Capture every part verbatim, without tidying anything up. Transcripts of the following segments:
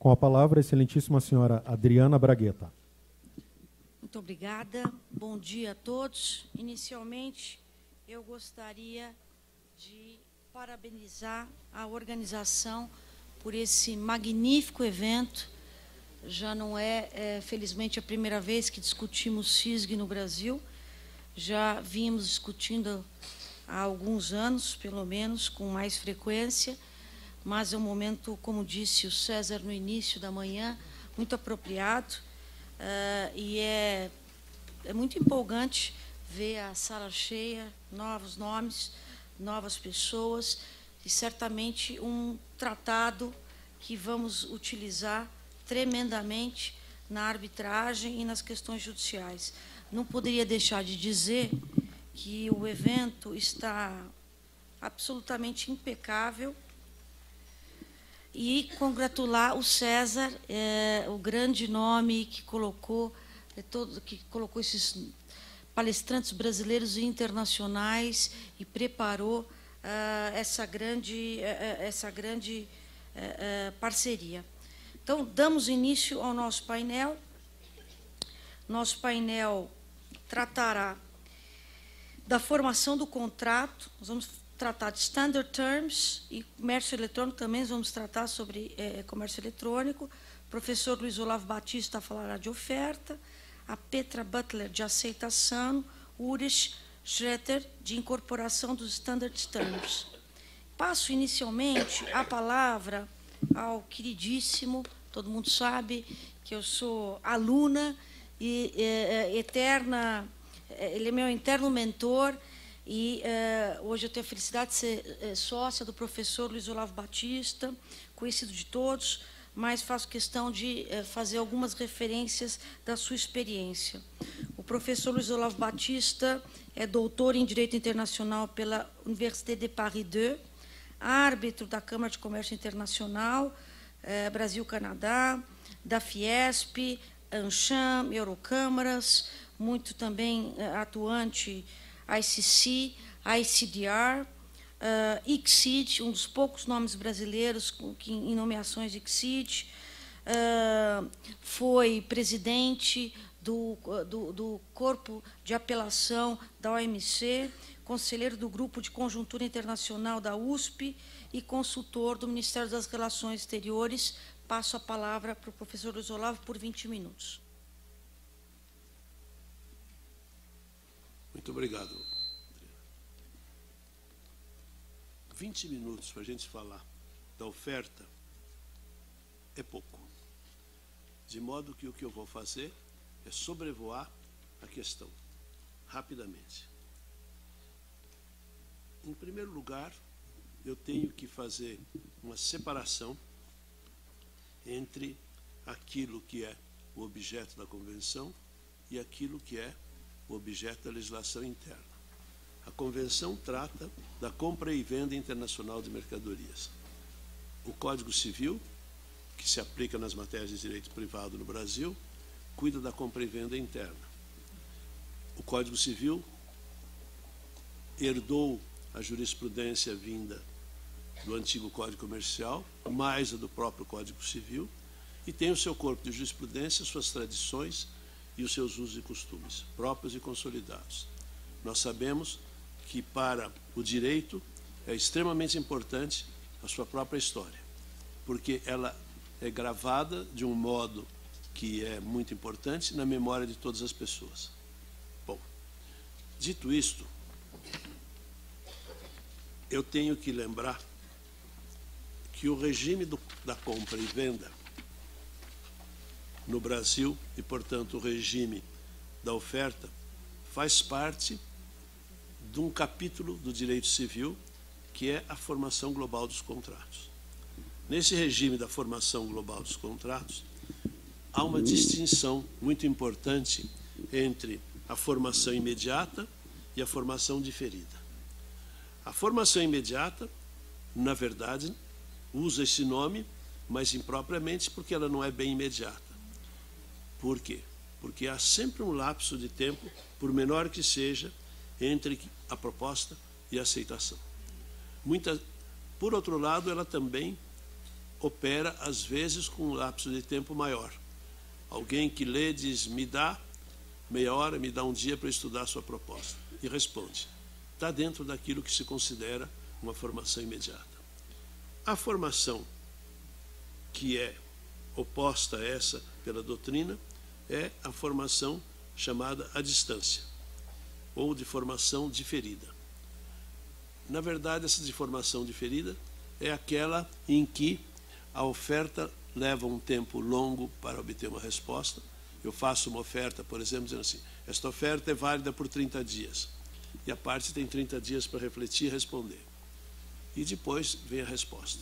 Com a palavra, a excelentíssima senhora Adriana Bragueta. Muito obrigada. Bom dia a todos. Inicialmente, eu gostaria de parabenizar a organização por esse magnífico evento. Já não é, é, felizmente, a primeira vez que discutimos CISG no Brasil. Já vínhamos discutindo há alguns anos, pelo menos, com mais frequência, mas é um momento, como disse o César no início da manhã, muito apropriado, uh, e é, é muito empolgante ver a sala cheia, novos nomes, novas pessoas, e certamente um tratado que vamos utilizar tremendamente na arbitragem e nas questões judiciais. Não poderia deixar de dizer que o evento está absolutamente impecável e congratular o César, é, o grande nome que colocou, é, todo, que colocou esses palestrantes brasileiros e internacionais e preparou uh, essa grande, uh, essa grande uh, uh, parceria. Então, damos início ao nosso painel. Nosso painel tratará da formação do contrato, nós vamos tratar de standard terms e comércio eletrônico também, nós vamos tratar sobre é, comércio eletrônico. O professor Luiz Olavo Batista falará de oferta, a Petra Butler de aceitação, o Ulrich Schroeter de incorporação dos standard terms. Passo inicialmente a palavra ao queridíssimo, todo mundo sabe que eu sou aluna e é, é, eterna, é, ele é meu eterno mentor, e uh, hoje eu tenho a felicidade de ser uh, sócia do professor Luiz Olavo Batista, conhecido de todos, mas faço questão de uh, fazer algumas referências da sua experiência. O professor Luiz Olavo Batista é doutor em Direito Internacional pela Université de Paris dois, árbitro da Câmara de Comércio Internacional, uh, Brasil-Canadá, da Fiesp, ANCHAM, Eurocâmaras, muito também uh, atuante I C C, I C D R, uh, I C S I D, um dos poucos nomes brasileiros que, em nomeações de I C S I D, uh, foi presidente do, do, do Corpo de Apelação da O M C, conselheiro do Grupo de Conjuntura Internacional da U S P e consultor do Ministério das Relações Exteriores. Passo a palavra para o professor Luiz Olavo por vinte minutos. Muito obrigado. vinte minutos para a gente falar da oferta é pouco. De modo que o que eu vou fazer é sobrevoar a questão, rapidamente. Em primeiro lugar, eu tenho que fazer uma separação entre aquilo que é o objeto da Convenção e aquilo que é o objeto da legislação interna. A Convenção trata da compra e venda internacional de mercadorias. O Código Civil, que se aplica nas matérias de direito privado no Brasil, cuida da compra e venda interna. O Código Civil herdou a jurisprudência vinda do antigo Código Comercial, mais a do próprio Código Civil, e tem o seu corpo de jurisprudência, suas tradições e os seus usos e costumes, próprios e consolidados. Nós sabemos que, para o direito, é extremamente importante a sua própria história, porque ela é gravada de um modo que é muito importante na memória de todas as pessoas. Bom, dito isto, eu tenho que lembrar que o regime do, da compra e venda no Brasil, e, portanto, o regime da oferta, faz parte de um capítulo do direito civil, que é a formação global dos contratos. Nesse regime da formação global dos contratos, há uma distinção muito importante entre a formação imediata e a formação diferida. A formação imediata, na verdade, usa esse nome, mas impropriamente porque ela não é bem imediata. Por quê? Porque há sempre um lapso de tempo, por menor que seja, entre a proposta e a aceitação. Muita, por outro lado, ela também opera, às vezes, com um lapso de tempo maior. Alguém que lê diz, me dá meia hora, me dá um dia para estudar a sua proposta. E responde. Está dentro daquilo que se considera uma formação imediata. A formação que é oposta a essa pela doutrina é a formação chamada à distância, ou de formação diferida. Na verdade, essa de formação diferida é aquela em que a oferta leva um tempo longo para obter uma resposta. Eu faço uma oferta, por exemplo, dizendo assim, esta oferta é válida por trinta dias. E a parte tem trinta dias para refletir e responder. E depois vem a resposta.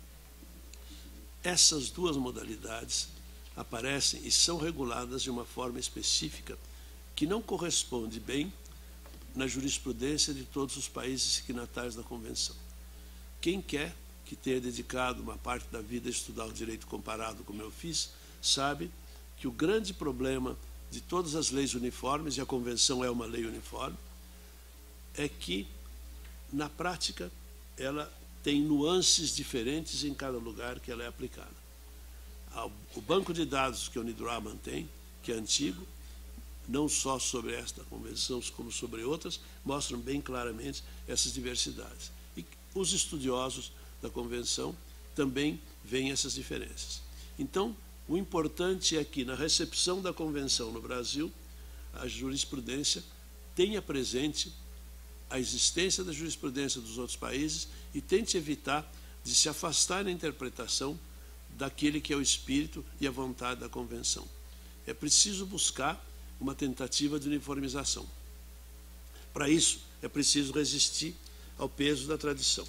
Essas duas modalidades aparecem e são reguladas de uma forma específica que não corresponde bem na jurisprudência de todos os países signatários da Convenção. Quem quer que tenha dedicado uma parte da vida a estudar o direito comparado, como eu fiz, sabe que o grande problema de todas as leis uniformes, e a Convenção é uma lei uniforme, é que, na prática, ela tem nuances diferentes em cada lugar que ela é aplicada. O banco de dados que a Unidroit mantém, que é antigo, não só sobre esta convenção, como sobre outras, mostram bem claramente essas diversidades. E os estudiosos da convenção também veem essas diferenças. Então, o importante é que, na recepção da convenção no Brasil, a jurisprudência tenha presente a existência da jurisprudência dos outros países e tente evitar de se afastar na interpretação daquele que é o espírito e a vontade da convenção. É preciso buscar uma tentativa de uniformização. Para isso, é preciso resistir ao peso da tradição.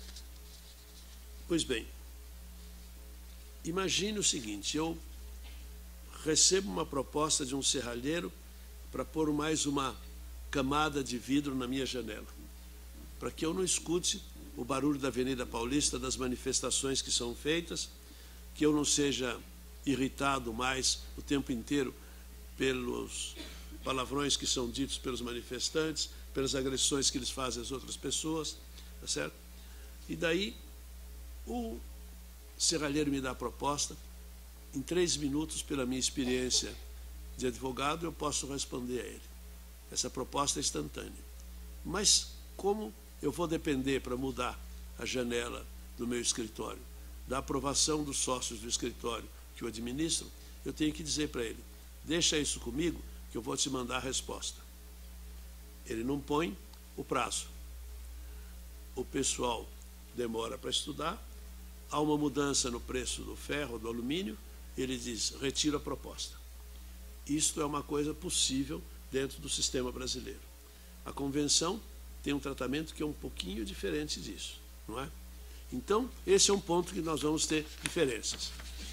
Pois bem, imagine o seguinte, eu recebo uma proposta de um serralheiro para pôr mais uma camada de vidro na minha janela, para que eu não escute o barulho da Avenida Paulista, das manifestações que são feitas, que eu não seja irritado mais o tempo inteiro pelos palavrões que são ditos pelos manifestantes, pelas agressões que eles fazem às outras pessoas, tá certo? E daí o serralheiro me dá a proposta, em três minutos, pela minha experiência de advogado, eu posso responder a ele. Essa proposta é instantânea. Mas como eu vou depender para mudar a janela do meu escritório da aprovação dos sócios do escritório que o administram, eu tenho que dizer para ele, deixa isso comigo que eu vou te mandar a resposta. Ele não põe o prazo. O pessoal demora para estudar, há uma mudança no preço do ferro, do alumínio, ele diz, retira a proposta. Isto é uma coisa possível dentro do sistema brasileiro. A convenção tem um tratamento que é um pouquinho diferente disso, não é? Então, esse é um ponto que nós vamos ter diferenças.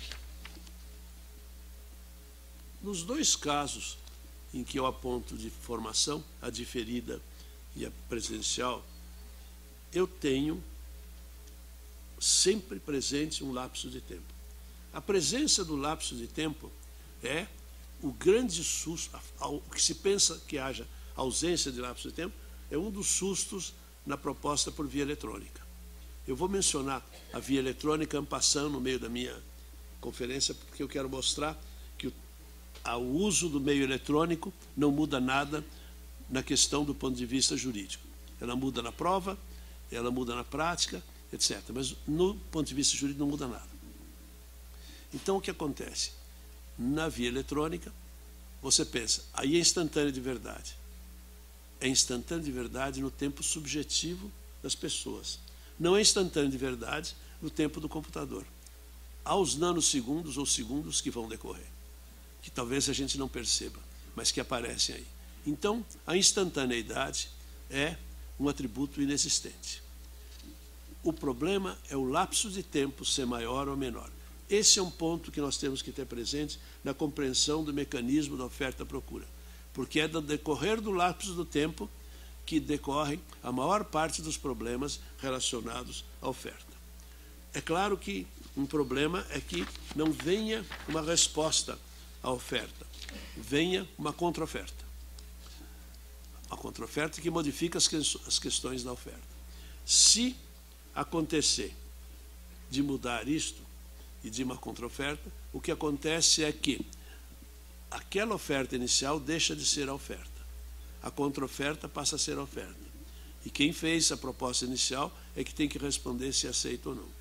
Nos dois casos em que eu aponto de formação, a diferida e a presencial, eu tenho sempre presente um lapso de tempo. A presença do lapso de tempo é o grande susto, o que se pensa que haja ausência de lapso de tempo, é um dos sustos na proposta por via eletrônica. Eu vou mencionar a via eletrônica en passant no meio da minha conferência, porque eu quero mostrar que o, a, o uso do meio eletrônico não muda nada na questão do ponto de vista jurídico. Ela muda na prova, ela muda na prática, etcétera. Mas no ponto de vista jurídico não muda nada. Então o que acontece? Na via eletrônica, você pensa, aí é instantâneo de verdade. É instantâneo de verdade no tempo subjetivo das pessoas. Não é instantâneo de verdade no tempo do computador. Há os nanosegundos ou segundos que vão decorrer, que talvez a gente não perceba, mas que aparecem aí. Então, a instantaneidade é um atributo inexistente. O problema é o lapso de tempo ser maior ou menor. Esse é um ponto que nós temos que ter presente na compreensão do mecanismo da oferta-procura, porque é do decorrer do lapso do tempo que decorrem a maior parte dos problemas relacionados à oferta. É claro que um problema é que não venha uma resposta à oferta, venha uma contra-oferta. Uma contra-oferta que modifica as, que, as questões da oferta. Se acontecer de mudar isto, e de uma contraoferta, o que acontece é que aquela oferta inicial deixa de ser a oferta. A contraoferta passa a ser a oferta. E quem fez a proposta inicial é que tem que responder se aceita ou não.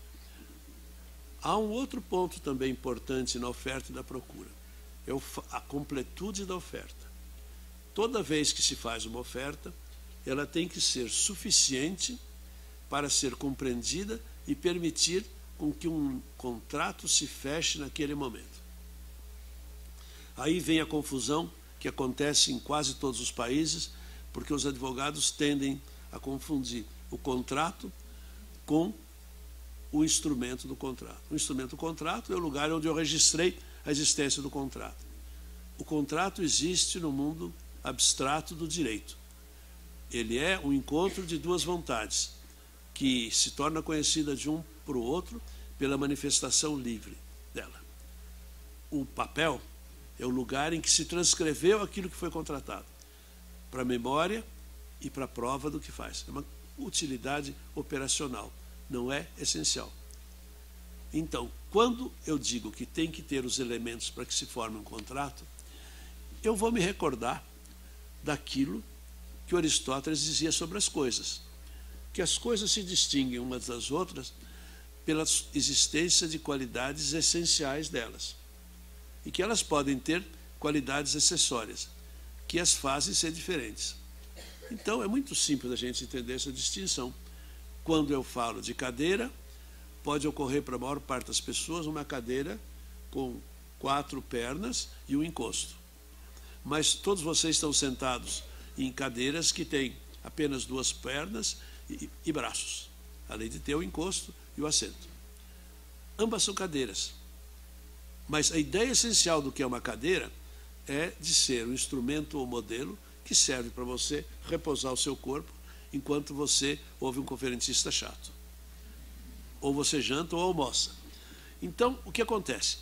Há um outro ponto também importante na oferta e na procura. É a completude da oferta. Toda vez que se faz uma oferta, ela tem que ser suficiente para ser compreendida e permitir com que um contrato se feche naquele momento. Aí vem a confusão que acontece em quase todos os países, porque os advogados tendem a confundir o contrato com o instrumento do contrato. O instrumento do contrato é o lugar onde eu registrei a existência do contrato. O contrato existe no mundo abstrato do direito. Ele é um encontro de duas vontades, que se torna conhecida de um para o outro pela manifestação livre dela. O papel é o lugar em que se transcreveu aquilo que foi contratado, para a memória e para a prova do que faz. É uma utilidade operacional, não é essencial. Então, quando eu digo que tem que ter os elementos para que se forme um contrato, eu vou me recordar daquilo que Aristóteles dizia sobre as coisas, que as coisas se distinguem umas das outras pela existência de qualidades essenciais delas, e que elas podem ter qualidades acessórias, que as fazem ser diferentes. Então, é muito simples a gente entender essa distinção. Quando eu falo de cadeira, pode ocorrer para a maior parte das pessoas uma cadeira com quatro pernas e um encosto. Mas todos vocês estão sentados em cadeiras que têm apenas duas pernas e, e braços, além de ter o encosto e o assento. Ambas são cadeiras. Mas a ideia essencial do que é uma cadeira é de ser um instrumento ou modelo que serve para você repousar o seu corpo enquanto você ouve um conferencista chato. Ou você janta ou almoça. Então, o que acontece?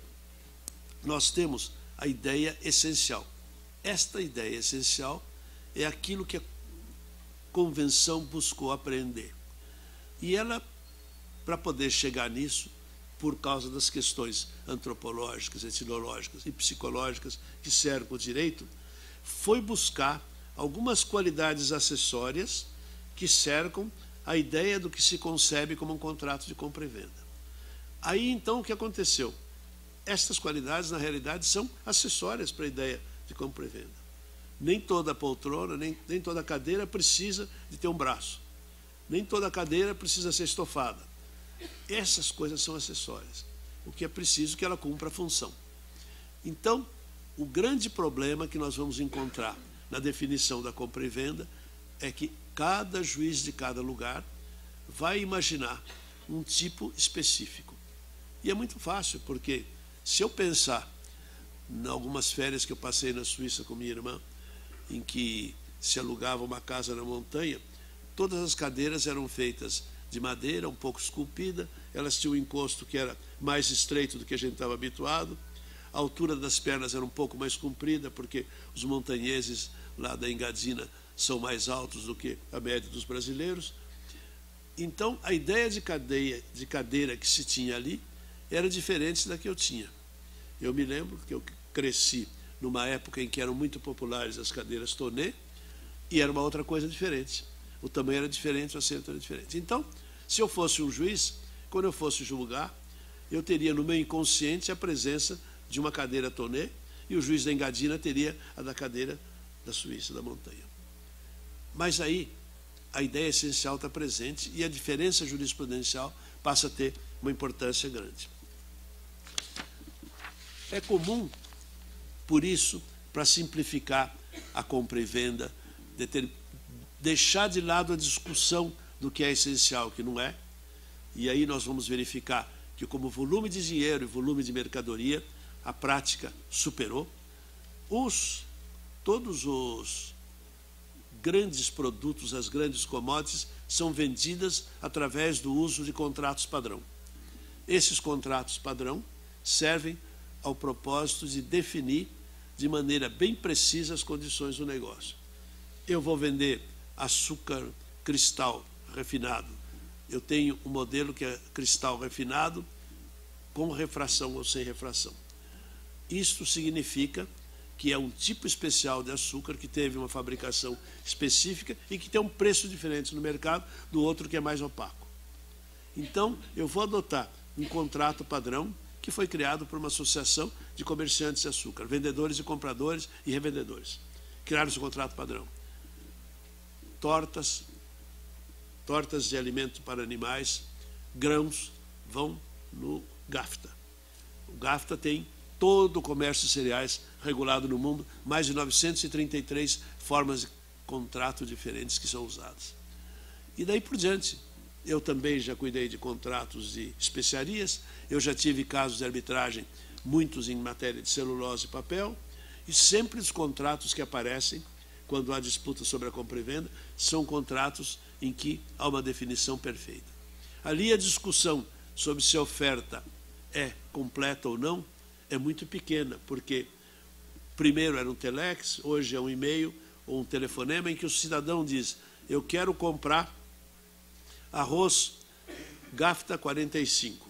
Nós temos a ideia essencial. Esta ideia essencial é aquilo que a convenção buscou aprender. E ela, para poder chegar nisso, por causa das questões antropológicas, etnológicas e psicológicas que cercam o direito, foi buscar algumas qualidades acessórias que cercam a ideia do que se concebe como um contrato de compra e venda. Aí, então, o que aconteceu? Estas qualidades, na realidade, são acessórias para a ideia de compra e venda. Nem toda poltrona, nem, nem toda cadeira precisa de ter um braço. Nem toda cadeira precisa ser estofada. Essas coisas são acessórias. O que é preciso é que ela cumpra a função. Então, o grande problema que nós vamos encontrar na definição da compra e venda é que cada juiz de cada lugar vai imaginar um tipo específico. E é muito fácil, porque se eu pensar em algumas férias que eu passei na Suíça com minha irmã, em que se alugava uma casa na montanha, todas as cadeiras eram feitas de madeira, um pouco esculpida, elas tinham um encosto que era mais estreito do que a gente estava habituado, a altura das pernas era um pouco mais comprida, porque os montanheses lá da Engadina são mais altos do que a média dos brasileiros. Então, a ideia de, cadeia, de cadeira que se tinha ali era diferente da que eu tinha. Eu me lembro que eu cresci numa época em que eram muito populares as cadeiras tonê, e era uma outra coisa diferente. O tamanho era diferente, o assento era diferente. Então, se eu fosse um juiz, quando eu fosse julgar, eu teria no meu inconsciente a presença de uma cadeira tonê, e o juiz da Engadina teria a da cadeira da Suíça, da montanha. Mas aí, a ideia essencial está presente e a diferença jurisprudencial passa a ter uma importância grande. É comum, por isso, para simplificar a compra e venda, de ter, deixar de lado a discussão do que é essencial e o que não é, e aí nós vamos verificar que, como volume de dinheiro e volume de mercadoria, a prática superou. Os, todos os grandes produtos, as grandes commodities, são vendidas através do uso de contratos padrão. Esses contratos padrão servem ao propósito de definir de maneira bem precisa as condições do negócio. Eu vou vender açúcar cristal refinado. Eu tenho um modelo que é cristal refinado, com refração ou sem refração. Isto significa que é um tipo especial de açúcar que teve uma fabricação específica e que tem um preço diferente no mercado do outro que é mais opaco. Então, eu vou adotar um contrato padrão que foi criado por uma associação de comerciantes de açúcar, vendedores e compradores e revendedores. Criaram esse contrato padrão. Tortas, tortas de alimento para animais, grãos, vão no GAFTA. O GAFTA tem todo o comércio de cereais regulado no mundo, mais de novecentas e trinta e três formas de contrato diferentes que são usadas. E daí por diante, eu também já cuidei de contratos de especiarias, eu já tive casos de arbitragem, muitos em matéria de celulose e papel, e sempre os contratos que aparecem, quando há disputa sobre a compra e venda, são contratos em que há uma definição perfeita. Ali a discussão sobre se a oferta é completa ou não é muito pequena, porque primeiro era um telex, hoje é um e-mail ou um telefonema em que o cidadão diz: eu quero comprar arroz GAFTA quarenta e cinco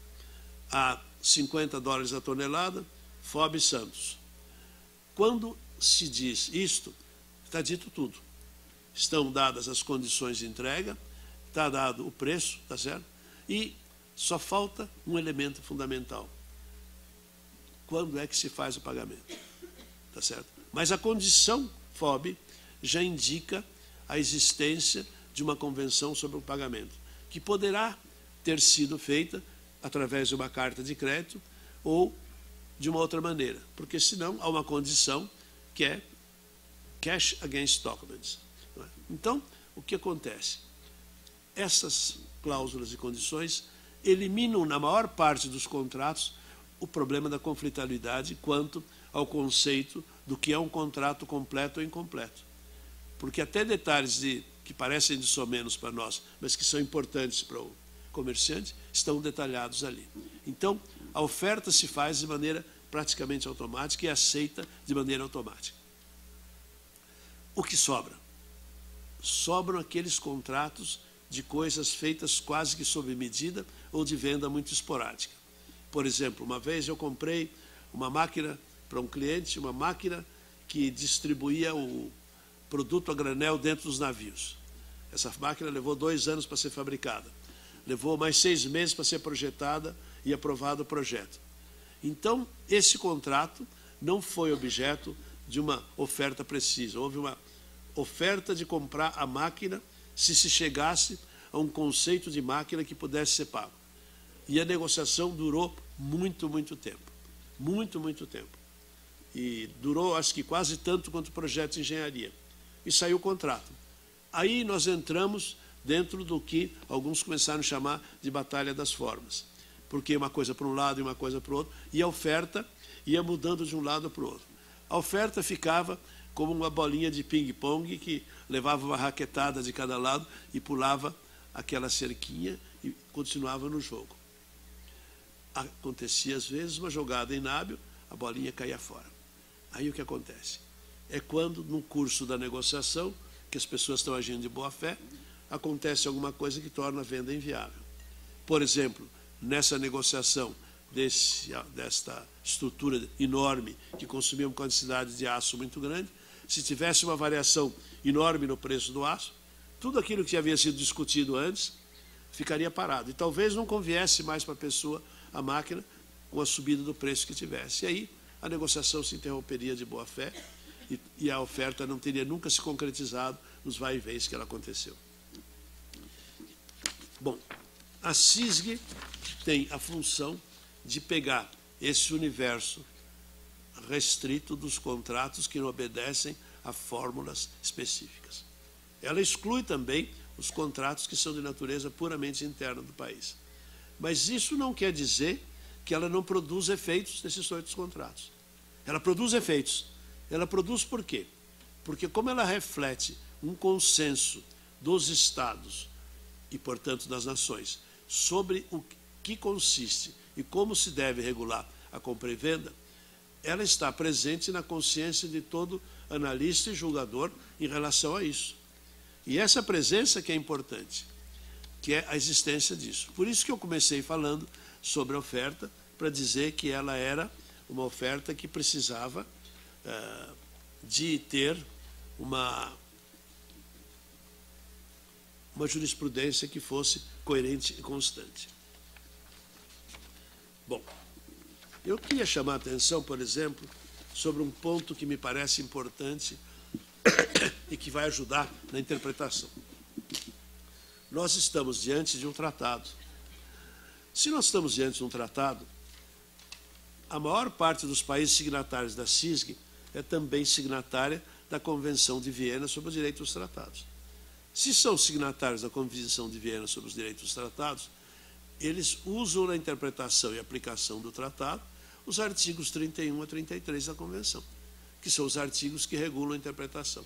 a cinquenta dólares a tonelada, F O B Santos. Quando se diz isto, está dito tudo. Estão dadas as condições de entrega, está dado o preço, tá certo? E só falta um elemento fundamental. Quando é que se faz o pagamento? Tá certo? Mas a condição F O B já indica a existência de uma convenção sobre o pagamento, que poderá ter sido feita através de uma carta de crédito ou de uma outra maneira, porque senão há uma condição que é cash against documents. Então, o que acontece? Essas cláusulas e condições eliminam, na maior parte dos contratos, o problema da conflitualidade quanto ao conceito do que é um contrato completo ou incompleto. Porque até detalhes de, que parecem de somenos para nós, mas que são importantes para o comerciante, estão detalhados ali. Então, a oferta se faz de maneira praticamente automática e aceita de maneira automática. O que sobra? Sobram aqueles contratos de coisas feitas quase que sob medida ou de venda muito esporádica. Por exemplo, uma vez eu comprei uma máquina para um cliente, uma máquina que distribuía o produto a granel dentro dos navios. Essa máquina levou dois anos para ser fabricada. Levou mais seis meses para ser projetada e aprovado o projeto. Então, esse contrato não foi objeto de uma oferta precisa. Houve uma oferta de comprar a máquina se se chegasse a um conceito de máquina que pudesse ser pago. E a negociação durou muito, muito tempo. Muito, muito tempo. E durou, acho que quase tanto quanto o projeto de engenharia. E saiu o contrato. Aí nós entramos dentro do que alguns começaram a chamar de batalha das formas. Porque uma coisa para um lado e uma coisa para o outro, e a oferta ia mudando de um lado para o outro. A oferta ficava como uma bolinha de ping-pong que levava uma raquetada de cada lado e pulava aquela cerquinha e continuava no jogo. Acontecia, às vezes, uma jogada inábil, a bolinha caía fora. Aí o que acontece? É quando, no curso da negociação, que as pessoas estão agindo de boa fé, acontece alguma coisa que torna a venda inviável. Por exemplo, nessa negociação desse, desta estrutura enorme que consumia uma quantidade de aço muito grande, se tivesse uma variação enorme no preço do aço, tudo aquilo que havia sido discutido antes ficaria parado. E talvez não conviesse mais para a pessoa, a máquina, com a subida do preço que tivesse. E aí a negociação se interromperia de boa fé e, e a oferta não teria nunca se concretizado nos vai-e-vens que ela aconteceu. Bom, a C I S G tem a função de pegar esse universo restrito dos contratos que não obedecem a fórmulas específicas. Ela exclui também os contratos que são de natureza puramente interna do país. Mas isso não quer dizer que ela não produz efeitos nesses outros contratos. Ela produz efeitos. Ela produz por quê? Porque como ela reflete um consenso dos Estados e, portanto, das nações, sobre o que consiste e como se deve regular a compra e venda, ela está presente na consciência de todo analista e julgador em relação a isso. E essa presença que é importante, que é a existência disso. Por isso que eu comecei falando sobre a oferta para dizer que ela era uma oferta que precisava uh, de ter uma, uma jurisprudência que fosse coerente e constante. Bom, eu queria chamar a atenção, por exemplo, sobre um ponto que me parece importante e que vai ajudar na interpretação. Nós estamos diante de um tratado. Se nós estamos diante de um tratado, a maior parte dos países signatários da C I S G é também signatária da Convenção de Viena sobre os Direitos dos Tratados. Se são signatários da Convenção de Viena sobre os Direitos dos Tratados, eles usam na interpretação e aplicação do tratado os artigos trinta e um a trinta e três da Convenção, que são os artigos que regulam a interpretação.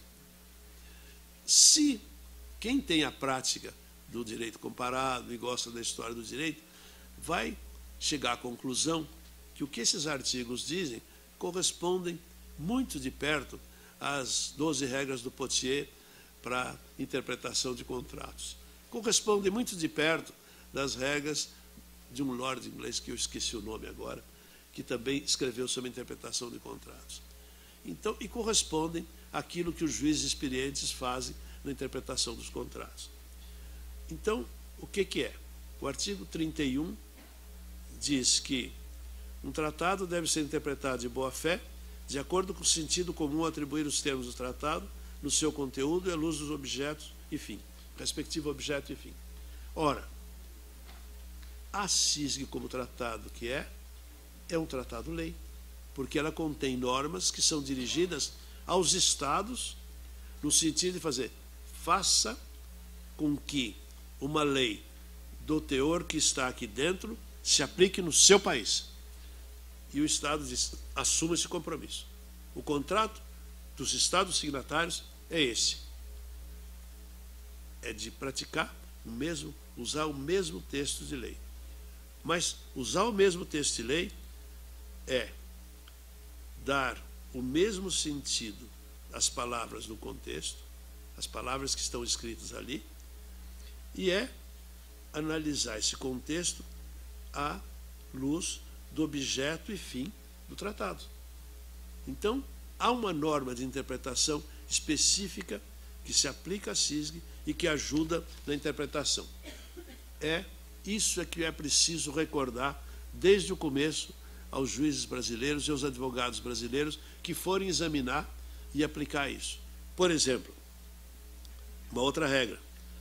Se quem tem a prática do direito comparado e gosta da história do direito, vai chegar à conclusão que o que esses artigos dizem correspondem muito de perto às doze regras do Pottier para interpretação de contratos. Correspondem muito de perto das regras de um lord inglês, que eu esqueci o nome agora, que também escreveu sobre a interpretação de contratos. Então, e correspondem àquilo que os juízes experientes fazem na interpretação dos contratos. Então, o que, que é? O artigo trinta e um diz que um tratado deve ser interpretado de boa-fé, de acordo com o sentido comum a atribuir os termos do tratado, no seu conteúdo e à luz dos objetos e fim, respectivo objeto e fim. Ora, a C I S G como tratado que é, é um tratado-lei, porque ela contém normas que são dirigidas aos Estados no sentido de fazer, faça com que uma lei do teor que está aqui dentro se aplique no seu país. E o Estado diz, assuma esse compromisso. O contrato dos Estados signatários é esse. É de praticar o mesmo, usar o mesmo texto de lei. Mas usar o mesmo texto de lei é dar o mesmo sentido às palavras no contexto, as palavras que estão escritas ali, e é analisar esse contexto à luz do objeto e fim do tratado. Então, há uma norma de interpretação específica que se aplica à C I S G e que ajuda na interpretação. É isso é que é preciso recordar desde o começo aos juízes brasileiros e aos advogados brasileiros que forem examinar e aplicar isso. Por exemplo, uma outra regra.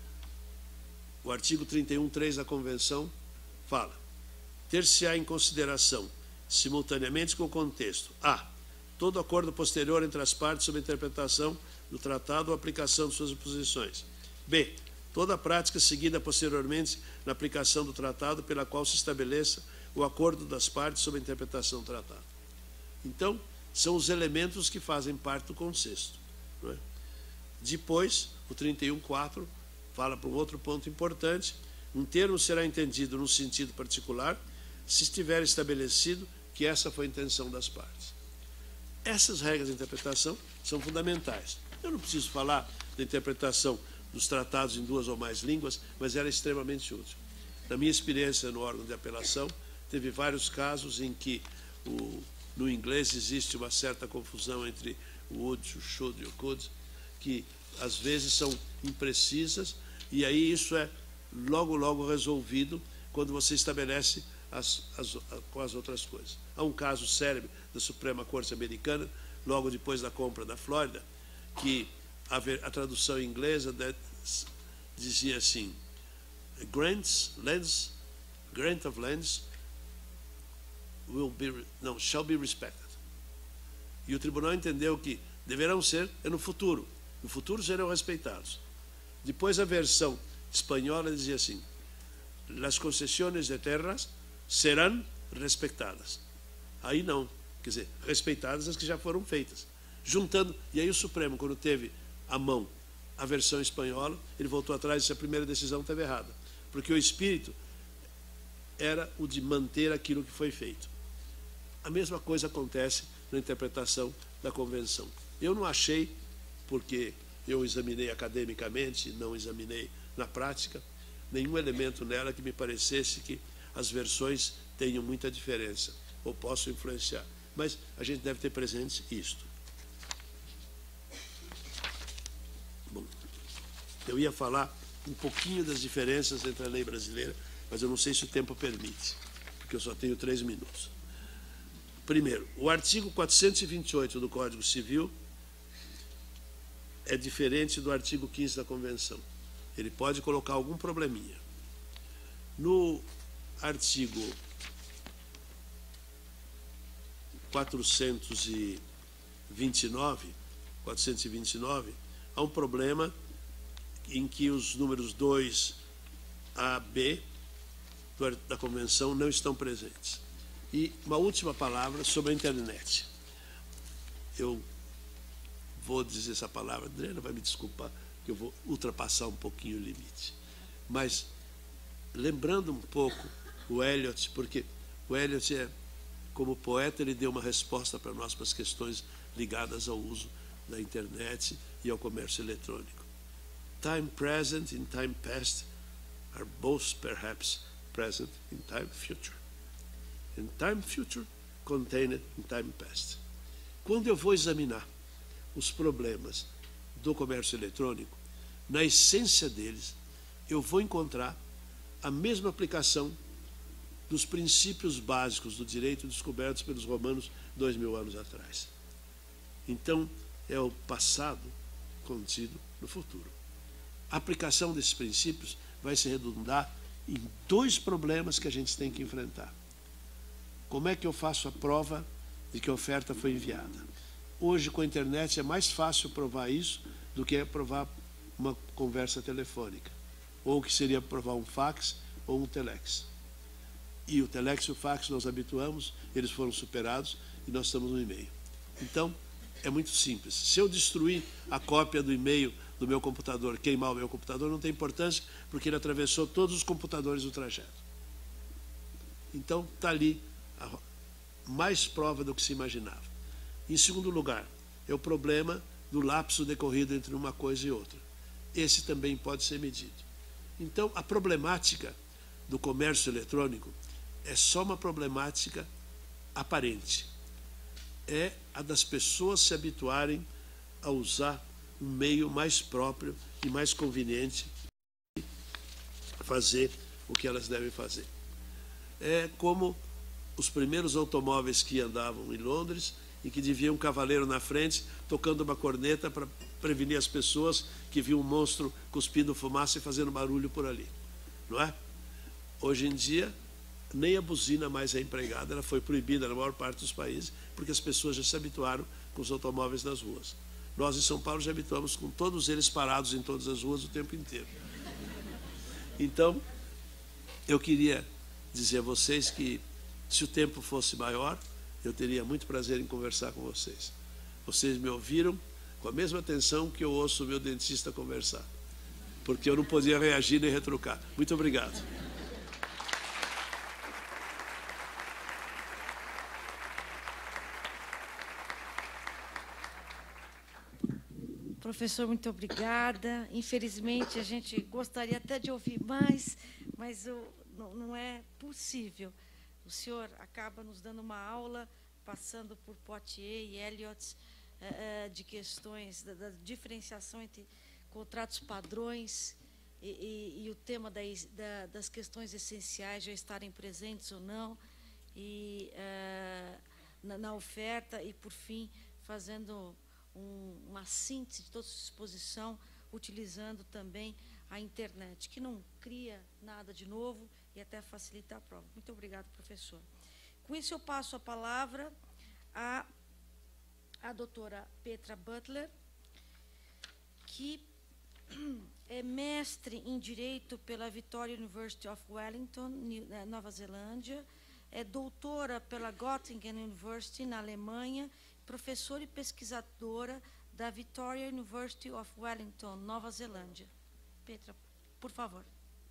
O artigo trinta e um, três da Convenção fala: ter-se-á em consideração, simultaneamente com o contexto, a. todo acordo posterior entre as partes sobre a interpretação do tratado ou aplicação de suas disposições. B. Toda a prática seguida posteriormente na aplicação do tratado pela qual se estabeleça o acordo das partes sobre a interpretação do tratado. Então, são os elementos que fazem parte do contexto. Não é? Depois, o trinta e um, quatro fala para um outro ponto importante: um termo será entendido num sentido particular se estiver estabelecido que essa foi a intenção das partes. Essas regras de interpretação são fundamentais. Eu não preciso falar da interpretação dos tratados em duas ou mais línguas, mas ela é extremamente útil. Na minha experiência no órgão de apelação, teve vários casos em que o, no inglês existe uma certa confusão entre o would, o should e o could, que às vezes são imprecisas, e aí isso é logo, logo resolvido quando você estabelece as, as, com as outras coisas. Há um caso célebre da Suprema Corte Americana, logo depois da compra da Flórida, que a, a tradução inglesa de, dizia assim: grants, lands, grant of lands will be, não, shall be respected. E o tribunal entendeu que deverão ser é no futuro, no futuro serão respeitados. Depois a versão espanhola dizia assim: las concesiones de terras serão respeitadas. Aí não, quer dizer, respeitadas as que já foram feitas. Juntando, e aí o Supremo, quando teve à mão a versão espanhola, ele voltou atrás e disse: a primeira decisão estava errada, porque o espírito era o de manter aquilo que foi feito. A mesma coisa acontece na interpretação da Convenção. Eu não achei, porque eu examinei academicamente, não examinei na prática, nenhum elemento nela que me parecesse que as versões tenho muita diferença, ou posso influenciar. Mas a gente deve ter presente isto. Bom, eu ia falar um pouquinho das diferenças entre a lei brasileira, mas eu não sei se o tempo permite, porque eu só tenho três minutos. Primeiro, o artigo quatrocentos e vinte e oito do Código Civil é diferente do artigo quinze da Convenção. Ele pode colocar algum probleminha. No artigo quatrocentos e vinte e nove, quatrocentos e vinte e nove, há um problema em que os números dois A, B da Convenção não estão presentes. E uma última palavra sobre a internet. Eu vou dizer essa palavra, Adriana vai me desculpar, que eu vou ultrapassar um pouquinho o limite. Mas, lembrando um pouco o Eliot, porque o Eliot, é, como poeta, ele deu uma resposta para nós, para as questões ligadas ao uso da internet e ao comércio eletrônico. Time present and time past are both perhaps present in time future. And time future contained in time past. Quando eu vou examinar os problemas do comércio eletrônico, na essência deles, eu vou encontrar a mesma aplicação dos princípios básicos do direito descobertos pelos romanos dois mil anos atrás. Então, é o passado contido no futuro. A aplicação desses princípios vai se redundar em dois problemas que a gente tem que enfrentar. Como é que eu faço a prova de que a oferta foi enviada? Hoje, com a internet, é mais fácil provar isso do que provar uma conversa telefônica, ou que seria provar um fax ou um telex. E o telex e o fax nós habituamos, eles foram superados e nós estamos no e-mail. Então, é muito simples. Se eu destruir a cópia do e-mail do meu computador, queimar o meu computador, não tem importância, porque ele atravessou todos os computadores do trajeto. Então, está ali a mais prova do que se imaginava. Em segundo lugar, é o problema do lapso decorrido entre uma coisa e outra. Esse também pode ser medido. Então, a problemática do comércio eletrônico é só uma problemática aparente. É a das pessoas se habituarem a usar um meio mais próprio e mais conveniente de fazer o que elas devem fazer. É como os primeiros automóveis que andavam em Londres e que devia um cavaleiro na frente tocando uma corneta para prevenir as pessoas que viam um monstro cuspindo fumaça e fazendo barulho por ali, não é? Hoje em dia, nem a buzina mais é empregada, ela foi proibida na maior parte dos países, porque as pessoas já se habituaram com os automóveis nas ruas. Nós, em São Paulo, já habituamos com todos eles parados em todas as ruas o tempo inteiro. Então, eu queria dizer a vocês que, se o tempo fosse maior, eu teria muito prazer em conversar com vocês. Vocês me ouviram com a mesma atenção que eu ouço o meu dentista conversar, porque eu não podia reagir nem retrucar. Muito obrigado. Professor, muito obrigada. Infelizmente, a gente gostaria até de ouvir mais, mas o, não, não é possível. O senhor acaba nos dando uma aula, passando por Poitier e Eliot, eh, de questões da, da diferenciação entre contratos padrões e, e, e o tema da, da, das questões essenciais já estarem presentes ou não, e, eh, na, na oferta, e, por fim, fazendo um, uma síntese de toda essa exposição, utilizando também a internet, que não cria nada de novo e até facilita a prova. Muito obrigado, professor. Com isso, eu passo a palavra à, à doutora Petra Butler, que é mestre em Direito pela Victoria University of Wellington, Nova Zelândia, é doutora pela Göttingen University, na Alemanha, professora e pesquisadora da Victoria University of Wellington, Nova Zelândia. Petra, por favor.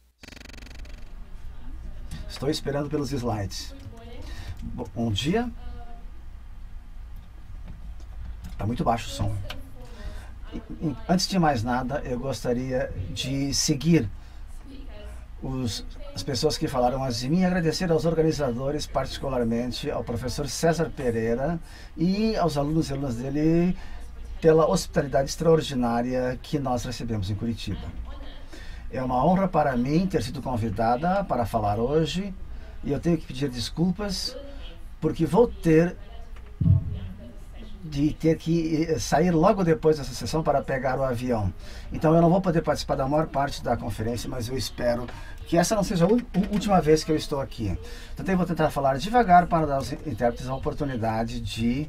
Estou esperando pelos slides. Bom dia. Está muito baixo o som. Antes de mais nada, eu gostaria de seguir os, as pessoas que falaram antes de mim, agradecer aos organizadores, particularmente ao professor César Pereira e aos alunos e alunas dele pela hospitalidade extraordinária que nós recebemos em Curitiba. É uma honra para mim ter sido convidada para falar hoje e eu tenho que pedir desculpas porque vou ter de ter que sair logo depois dessa sessão para pegar o avião. Então eu não vou poder participar da maior parte da conferência, mas eu espero que essa não seja a última vez que eu estou aqui. Então eu vou tentar falar devagar para dar aos intérpretes a oportunidade de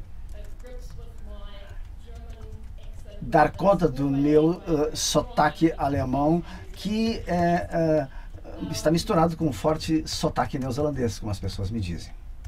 dar conta do meu uh, sotaque alemão, que é, uh, está misturado com um forte sotaque neozelandês, como as pessoas me dizem.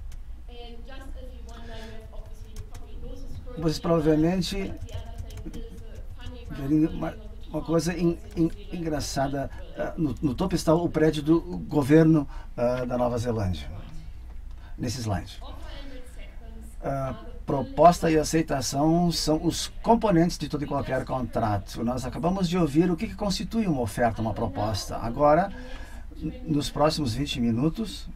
Vocês provavelmente verem uma, uma coisa in, in, engraçada. Uh, no, no topo está o prédio do governo uh, da Nova Zelândia, nesse slide. Uh, proposta e aceitação são os componentes de todo e qualquer contrato. Nós acabamos de ouvir o que, que constitui uma oferta, uma proposta. Agora, nos próximos vinte minutos,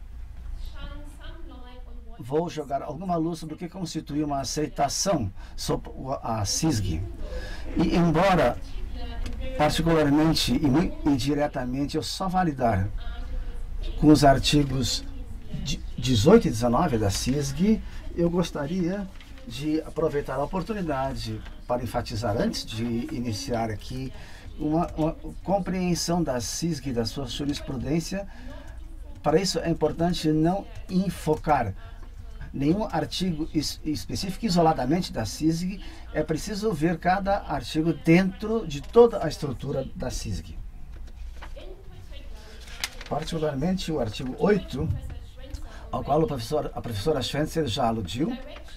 vou jogar alguma luz sobre o que constitui uma aceitação sobre a S I S G. E embora, particularmente e indiretamente, eu só validar com os artigos dezoito e dezenove da S I S G, eu gostaria de aproveitar a oportunidade para enfatizar, antes de iniciar aqui, uma, uma compreensão da S I S G e da sua jurisprudência. Para isso é importante não enfocar nenhum artigo específico isoladamente da S I S G, é preciso ver cada artigo dentro de toda a estrutura da S I S G. Particularmente o artigo oito, ao qual o professor, a professora Schwenzer já aludiu.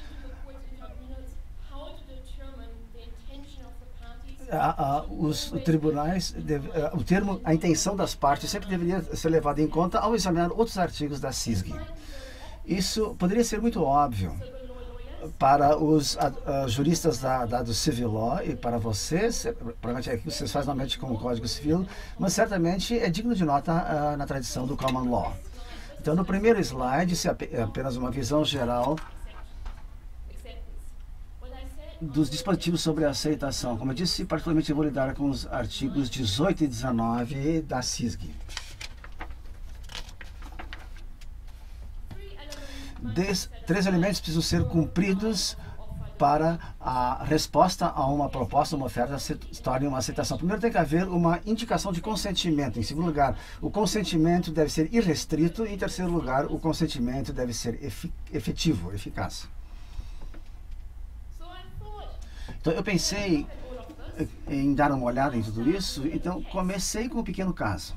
A, a, os tribunais, deve, a, o termo, a intenção das partes sempre deveria ser levado em conta ao examinar outros artigos da S I S G. Isso poderia ser muito óbvio para os a, a, juristas da, da, do Civil Law e para vocês, provavelmente é que vocês fazem normalmente com o Código Civil, mas certamente é digno de nota a, na tradição do Common Law. Então, no primeiro slide, isso é apenas uma visão geral dos dispositivos sobre a aceitação. Como eu disse, particularmente eu vou lidar com os artigos dezoito e dezenove da S I S G. Des, três elementos precisam ser cumpridos para a resposta a uma proposta, uma oferta, se torne uma aceitação. Primeiro, tem que haver uma indicação de consentimento. Em segundo lugar, o consentimento deve ser irrestrito. Em terceiro lugar, o consentimento deve ser efetivo, eficaz. Então, eu pensei em dar uma olhada em tudo isso, então comecei com um pequeno caso.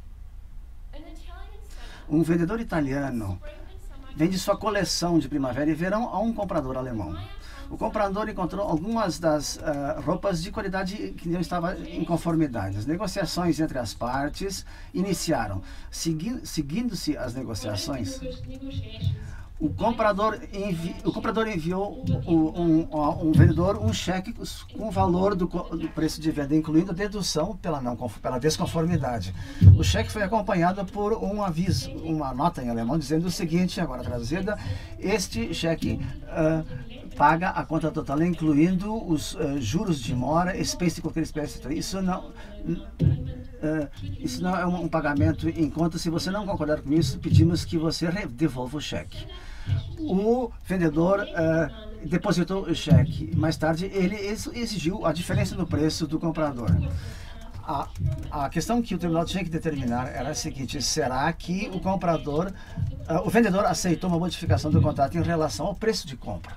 Um vendedor italiano vende sua coleção de primavera e verão a um comprador alemão. O comprador encontrou algumas das uh, roupas de qualidade que não estava em conformidade. As negociações entre as partes iniciaram. Segui Seguindo-se as negociações, o comprador, envi o comprador enviou um, um, um vendedor um cheque com o valor do, do preço de venda, incluindo a dedução pela, não, pela desconformidade. O cheque foi acompanhado por um aviso, uma nota em alemão, dizendo o seguinte, agora traduzida: este cheque uh, paga a conta total, incluindo os uh, juros de mora, espécie de qualquer espécie. Isso não, uh, isso não é um, um pagamento em conta. Se você não concordar com isso, pedimos que você devolva o cheque. O vendedor uh, depositou o cheque. Mais tarde, ele exigiu a diferença no preço do comprador. A, a questão que o tribunal tinha que determinar era a seguinte: será que o comprador, uh, o vendedor aceitou uma modificação do contrato em relação ao preço de compra?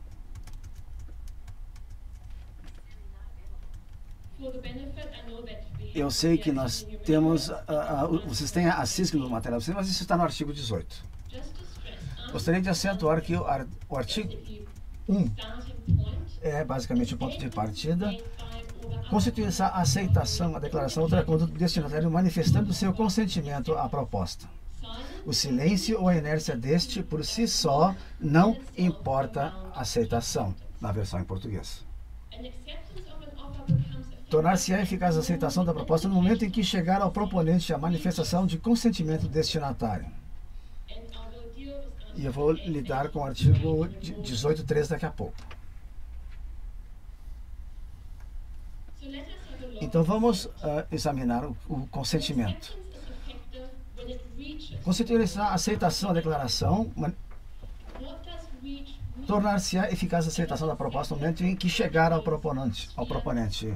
Eu sei que nós temos, uh, uh, vocês têm a S I S G no material, mas isso está no artigo dezoito. Gostaria de acentuar que o, ar, o artigo um é basicamente o ponto de partida. Constitui essa aceitação, a declaração outra quando o destinatário manifestando seu consentimento à proposta. O silêncio ou a inércia deste, por si só, não importa a aceitação, na versão em português. tornar-se-á eficaz a aceitação da proposta no momento em que chegar ao proponente a manifestação de consentimento destinatário. E eu vou lidar com o artigo dezoito ponto três daqui a pouco. Então vamos uh, examinar o, o consentimento. Constituir a aceitação da declaração, tornar-se-á eficaz a aceitação da proposta no momento em que chegar ao proponente. Ao proponente.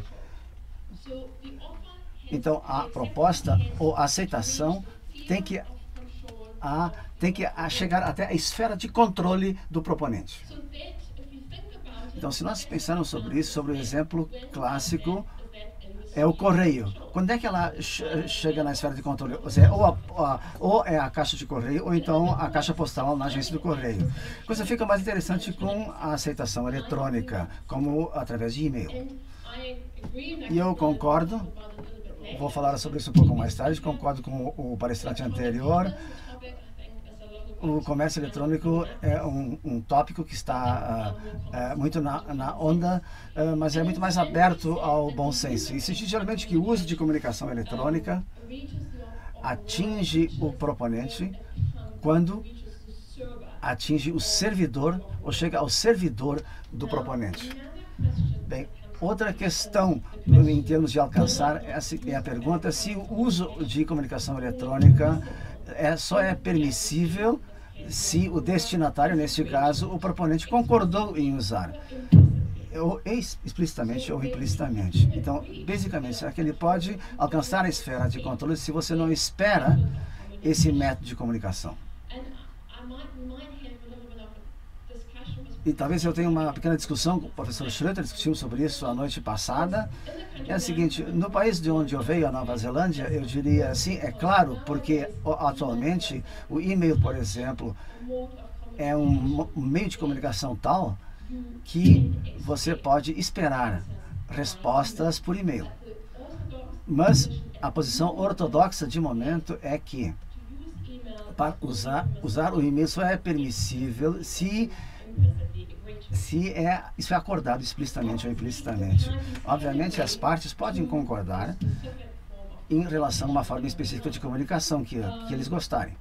Então a proposta ou a aceitação tem que, a, tem que a chegar até a esfera de controle do proponente. Então, se nós pensarmos sobre isso, sobre o exemplo clássico, é o correio. Quando é que ela chega na esfera de controle? Ou, seja, ou, a, a, ou é a caixa de correio, ou então a caixa postal na agência do correio. A coisa fica mais interessante com a aceitação eletrônica, como através de e-mail. E eu concordo, vou falar sobre isso um pouco mais tarde, concordo com o, o palestrante anterior. O comércio eletrônico é um, um tópico que está uh, uh, muito na, na onda, uh, mas é muito mais aberto ao bom senso. E se diz geralmente que o uso de comunicação eletrônica atinge o proponente quando atinge o servidor ou chega ao servidor do proponente. Bem, outra questão em termos de alcançar é a pergunta se o uso de comunicação eletrônica é, só é permissível se o destinatário, neste caso, o proponente, concordou em usar, ou explicitamente ou implicitamente. Então, basicamente, será que ele pode alcançar a esfera de controle se você não espera esse método de comunicação? E talvez eu tenha uma pequena discussão com o professor Schroeter, discutimos sobre isso a noite passada. É o seguinte, no país de onde eu veio, a Nova Zelândia, eu diria assim, é claro, porque atualmente o e-mail, por exemplo, é um, um meio de comunicação tal que você pode esperar respostas por e-mail. Mas a posição ortodoxa de momento é que para usar, usar o e-mail só é permissível se se é, isso é acordado explicitamente ou implicitamente. Obviamente, as partes podem concordar em relação a uma forma específica de comunicação que, que eles gostarem.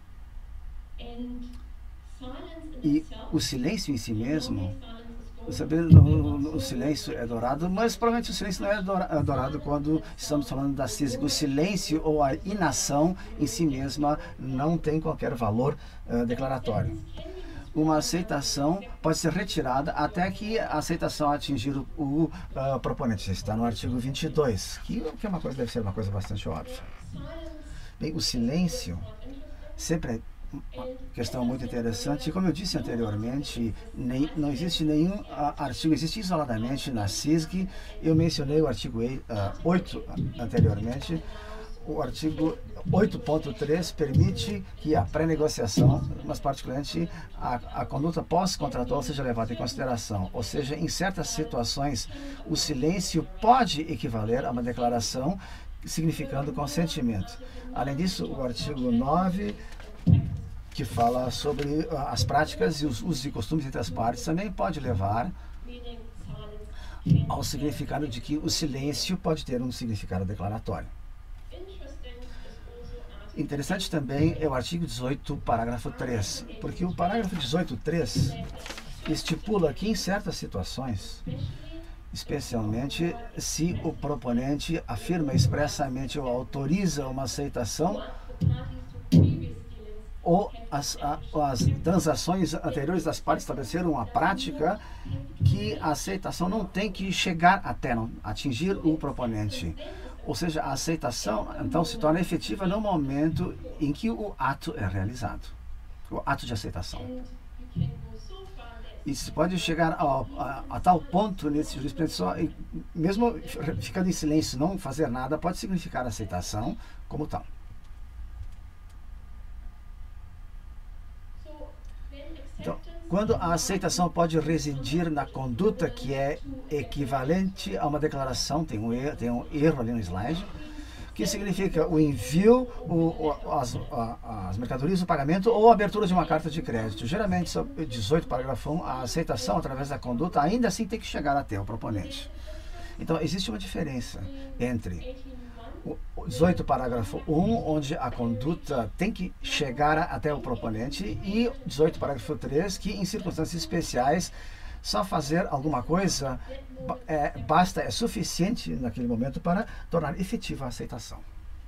E o silêncio em si mesmo, saber, o, o silêncio é adorado, mas provavelmente o silêncio não é adorado quando estamos falando da C I S G. O silêncio ou a inação em si mesma não tem qualquer valor uh, declaratório. Uma aceitação pode ser retirada até que a aceitação atingir o, o uh, proponente. Está no artigo vinte e dois, que, que é uma coisa, deve ser uma coisa bastante óbvia. Bem, o silêncio sempre é uma questão muito interessante. Como eu disse anteriormente, nem, não existe nenhum uh, artigo, existe isoladamente na C I S G. Eu mencionei o artigo uh, oito anteriormente. O artigo oito ponto três permite que a pré-negociação, mas particularmente a, a conduta pós-contratual, seja levada em consideração. Ou seja, em certas situações, o silêncio pode equivaler a uma declaração significando consentimento. Além disso, o artigo nove, que fala sobre as práticas e os usos e costumes entre as partes, também pode levar ao significado de que o silêncio pode ter um significado declaratório. Interessante também é o artigo dezoito, parágrafo três, porque o parágrafo dezoito ponto três estipula que em certas situações, especialmente se o proponente afirma expressamente ou autoriza uma aceitação ou as, a, as transações anteriores das partes estabeleceram uma prática que a aceitação não tem que chegar até não, atingir o proponente. Ou seja, a aceitação, então, se torna efetiva no momento em que o ato é realizado. O ato de aceitação. E se pode chegar a, a, a tal ponto nesse jurisprudência, só, mesmo ficando em silêncio, não fazer nada, pode significar aceitação como tal. Então, quando a aceitação pode residir na conduta que é equivalente a uma declaração, tem um erro, tem um erro ali no slide, que significa o envio, o, o, as, a, as mercadorias, o pagamento ou a abertura de uma carta de crédito. Geralmente, dezoito, parágrafo um, a aceitação através da conduta ainda assim tem que chegar até o proponente. Então, existe uma diferença entre o dezoito, parágrafo um, onde a conduta tem que chegar até o proponente, e dezoito, parágrafo três, que em circunstâncias especiais, só fazer alguma coisa é, basta, é suficiente naquele momento para tornar efetiva a aceitação.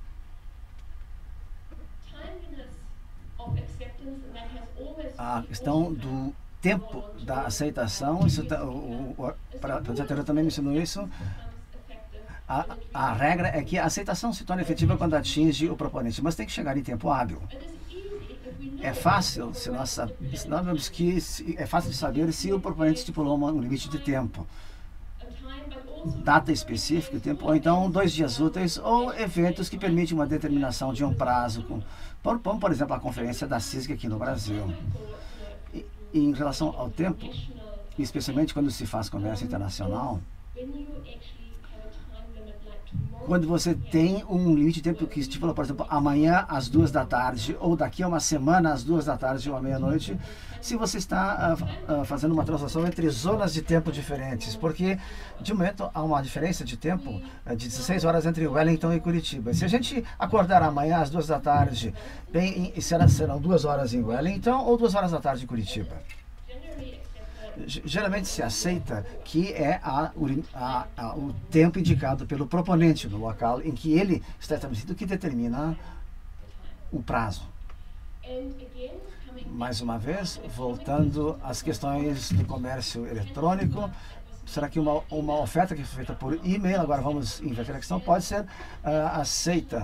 A questão do tempo da aceitação, isso, o, o, o professor também mencionou isso. A, a regra é que a aceitação se torna efetiva quando atinge o proponente, mas tem que chegar em tempo hábil. É fácil, se nós sabemos que é fácil de saber se o proponente estipulou um limite de tempo, data específica, tempo, ou então dois dias úteis, ou eventos que permitem uma determinação de um prazo, como por, por exemplo a conferência da C I S C aqui no Brasil. E, e em relação ao tempo, especialmente quando se faz comércio internacional, quando você tem um limite de tempo que estipula, por exemplo, amanhã às duas da tarde, ou daqui a uma semana às duas da tarde ou à meia-noite, se você está uh, uh, fazendo uma transação entre zonas de tempo diferentes, porque de momento há uma diferença de tempo uh, de dezesseis horas entre Wellington e Curitiba. Se a gente acordar amanhã às duas da tarde, bem, será, serão duas horas em Wellington ou duas horas da tarde em Curitiba. Geralmente se aceita que é a, a, a, o tempo indicado pelo proponente no local em que ele está estabelecido que determina o prazo. Mais uma vez, voltando às questões do comércio eletrônico, será que uma, uma oferta que foi feita por e-mail, agora vamos inverter a questão, pode ser uh, aceita?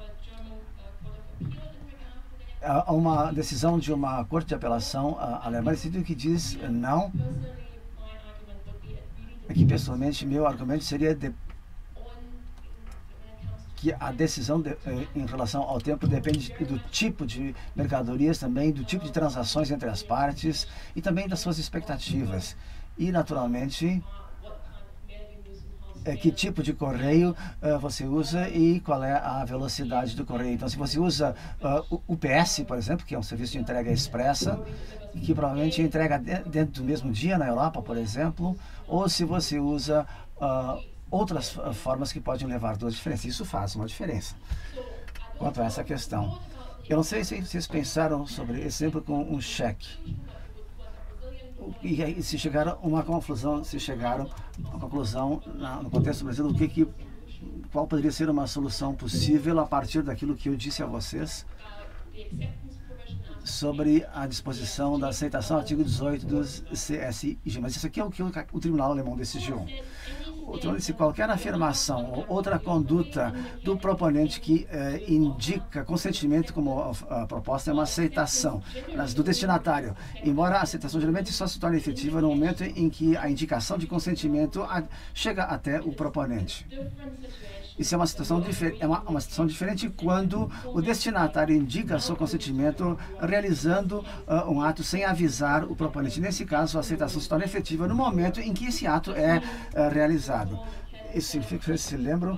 Há uma decisão de uma corte de apelação uh, alemã que diz não. Aqui, pessoalmente, meu argumento seria de, que a decisão de, em relação ao tempo depende do tipo de mercadorias também, do tipo de transações entre as partes e também das suas expectativas. E, naturalmente, é, que tipo de correio uh, você usa e qual é a velocidade do correio. Então, se você usa uh, o U P S, por exemplo, que é um serviço de entrega expressa, que provavelmente entrega de, dentro do mesmo dia na Europa, por exemplo, ou se você usa uh, outras uh, formas que podem levar duas diferenças. Isso faz uma diferença quanto a essa questão. Eu não sei se vocês pensaram sobre esse exemplo com um cheque. E aí se chegaram a uma conclusão, se chegaram a uma conclusão na, no contexto brasileiro, o que que, qual poderia ser uma solução possível a partir daquilo que eu disse a vocês sobre a disposição da aceitação, artigo dezoito do C S I G. Mas isso aqui é o que o, o Tribunal Alemão decidiu. O tribunal disse qualquer afirmação ou outra conduta do proponente que eh, indica consentimento como a, a proposta é uma aceitação, mas do destinatário. Embora a aceitação geralmente só se torne efetiva no momento em que a indicação de consentimento a, chega até o proponente. Isso é uma situação diferente, é uma, uma situação diferente quando o destinatário indica seu consentimento realizando uh, um ato sem avisar o proponente. Nesse caso, a aceitação se torna efetiva no momento em que esse ato é uh, realizado. Isso significa que vocês se lembram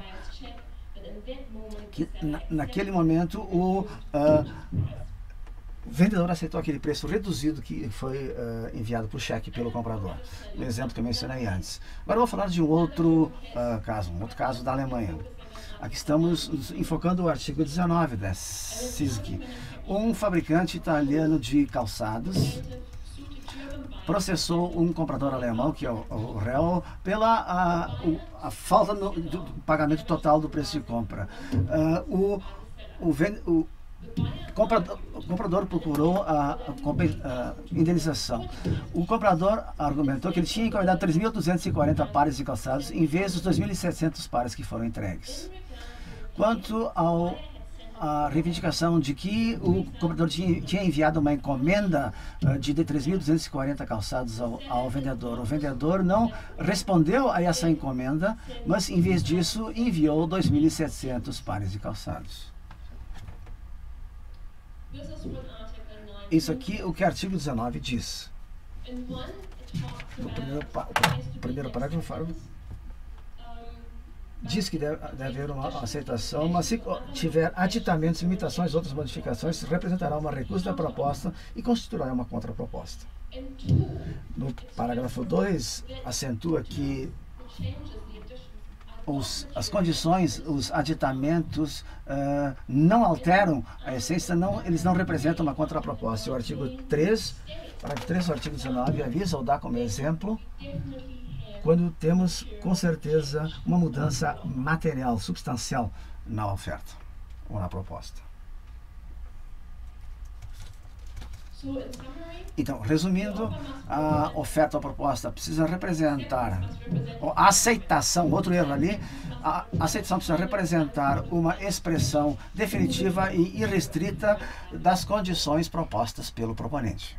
que na, naquele momento o uh, vendedor aceitou aquele preço reduzido que foi uh, enviado por cheque pelo comprador. No exemplo que eu mencionei antes. Agora eu vou falar de um outro uh, caso, um outro caso da Alemanha. Aqui estamos enfocando o artigo dezenove da C I S C. Um fabricante italiano de calçados processou um comprador alemão, que é o, o réu, pela a, o, a falta no, do pagamento total do preço de compra. Uh, o, o, o Comprador, o comprador procurou a, a, a indenização. O comprador argumentou que ele tinha encomendado três mil duzentos e quarenta pares de calçados em vez dos dois mil e setecentos pares que foram entregues. Quanto ao a reivindicação de que o comprador tinha, tinha enviado uma encomenda uh, de três mil duzentos e quarenta calçados ao, ao vendedor. O vendedor não respondeu a essa encomenda, mas em vez disso enviou dois mil e setecentos pares de calçados. Isso aqui é o que o artigo dezenove diz. O primeiro, o primeiro parágrafo fala, diz que deve, deve haver uma aceitação, mas se tiver aditamentos, imitações ou outras modificações, representará uma recusa da proposta e constituirá uma contraproposta. No parágrafo dois, acentua que os, as condições, os aditamentos uh, não alteram a essência, não, eles não representam uma contraproposta. O artigo três, parágrafo três do artigo dezenove, avisa ou dá como exemplo quando temos, com certeza, uma mudança material, substancial na oferta ou na proposta. Então, resumindo, a oferta ou proposta precisa representar, a aceitação, outro erro ali, a aceitação precisa representar uma expressão definitiva e irrestrita das condições propostas pelo proponente.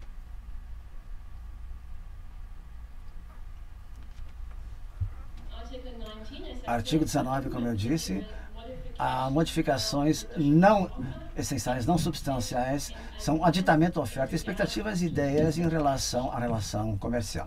Artigo dezenove, como eu disse, há modificações não essenciais, não substanciais, são aditamento, oferta, expectativas e ideias em relação à relação comercial.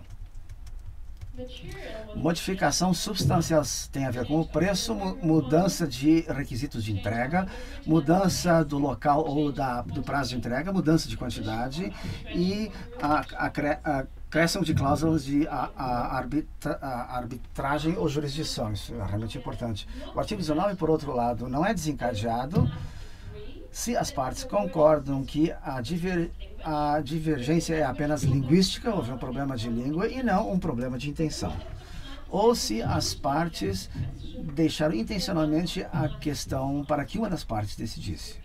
Modificação substancial tem a ver com o preço, mudança de requisitos de entrega, mudança do local ou da, do prazo de entrega, mudança de quantidade e a, a, a criação de cláusulas de a, a arbitra, a arbitragem ou jurisdição. Isso é realmente importante. O artigo dezenove, por outro lado, não é desencadeado se as partes concordam que a, diver, a divergência é apenas linguística, houve um problema de língua e não um problema de intenção. Ou se as partes deixaram intencionalmente a questão para que uma das partes decidisse.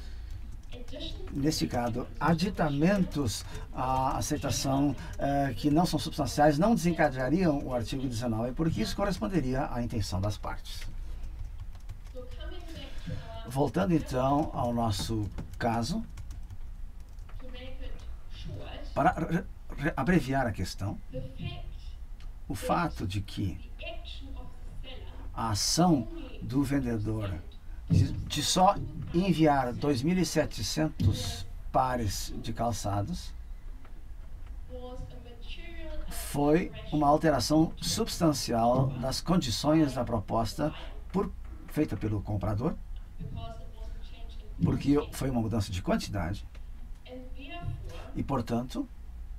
Neste caso, aditamentos à aceitação eh, que não são substanciais não desencadeariam o artigo dezenove, porque isso corresponderia à intenção das partes. Voltando então ao nosso caso, para abreviar a questão, o fato de que a ação do vendedor de, de só enviar dois mil e setecentos pares de calçados foi uma alteração substancial das condições da proposta por, feita pelo comprador, porque foi uma mudança de quantidade e, portanto,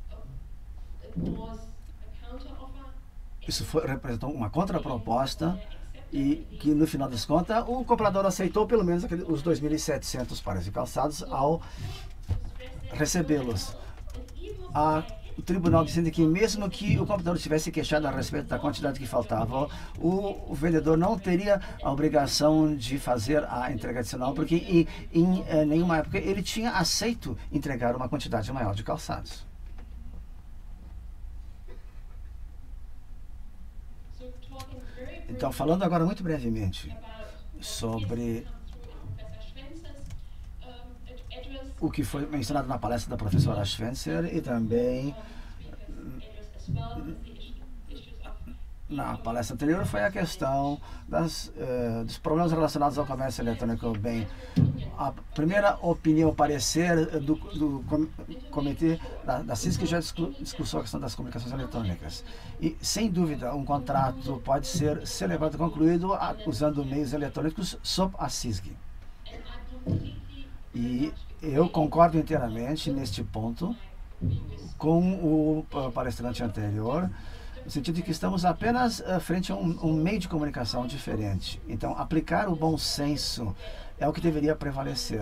isso foi, representou uma contraproposta e que, no final das contas, o comprador aceitou pelo menos aquele, os dois mil e setecentos pares de calçados ao recebê-los. O tribunal dizendo que mesmo que o comprador tivesse queixado a respeito da quantidade que faltava, o, o vendedor não teria a obrigação de fazer a entrega adicional, porque em, em, em nenhuma época ele tinha aceito entregar uma quantidade maior de calçados. Então, falando agora muito brevemente sobre o que foi mencionado na palestra da professora Schwenzer e também na palestra anterior, foi a questão das, uh, dos problemas relacionados ao comércio eletrônico. Bem, a primeira opinião, parecer do, do com, comitê da, da C I S, que já discutiu a questão das comunicações eletrônicas. E, sem dúvida, um contrato pode ser celebrado e concluído a, usando meios eletrônicos sob a C I S G. E eu concordo inteiramente neste ponto com o palestrante anterior, no sentido de que estamos apenas uh, frente a um, um meio de comunicação diferente. Então, aplicar o bom senso é o que deveria prevalecer.